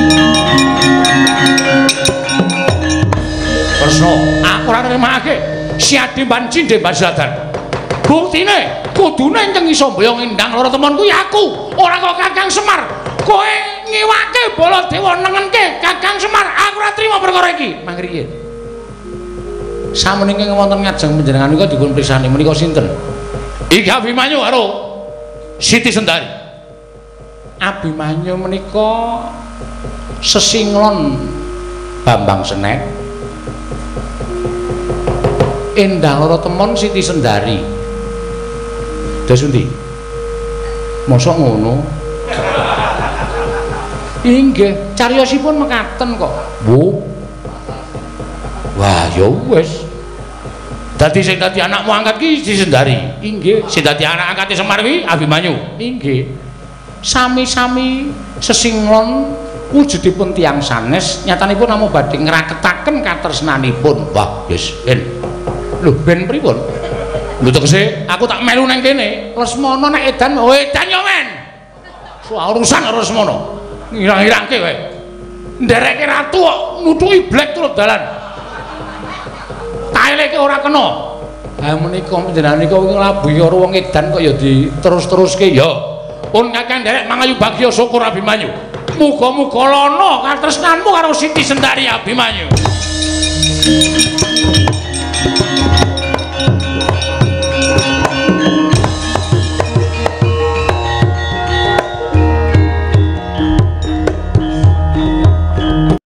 Kresna, aku ora nrimake. Siadi banci de Basradan. Buktine kudune Ceng iso mboyong Endang Loro Temon kuwi aku, ora kok Kakang Semar. Kowe ngiwake Baladewa nengenke Kakang Semar, aku ora trima perkara iki. Mangriye. Sameneika wonten ngajeng panjenengan menika dipun prisani menika sinten? Iki Abimanyu karo Siti Sendari. Abimanyu menika sesinglon Bambang Senek. Endang Loro Temon Siti Sendari. Dasundi. Mosok ngono? Inggih, cariyosipun mekaten kok. Bu. Wah, ya wis. Dadi sing dadi anakmu angkat ki Siti Sendari. Inggih. Sing dadi anak angkate Semar ki Abimanyu. Inggih. Sami-sami sesinglon wujudipun tiyang sanes, nyatanipun namung badhe ngraketaken katresnanipun. Wah, wis ben. Lho, ben pripun? Lho tegese aku tak melu nang kene. Lesmana nek edan, edan yo men. Soal urusan karo Lesmana. Ngirang-irangke kowe. Ndereke ratu kok nutuki blek turut dalan. Taeleke ora kena. Ha menika panjenengan nika nglabuhi karo wong edan kok ya diterus-teruske ya. Pun Kakang nderek mangayu bagya syukur Abimanyu. Muga-muga lono katresnanmu karo Siti Sendari Abimanyu.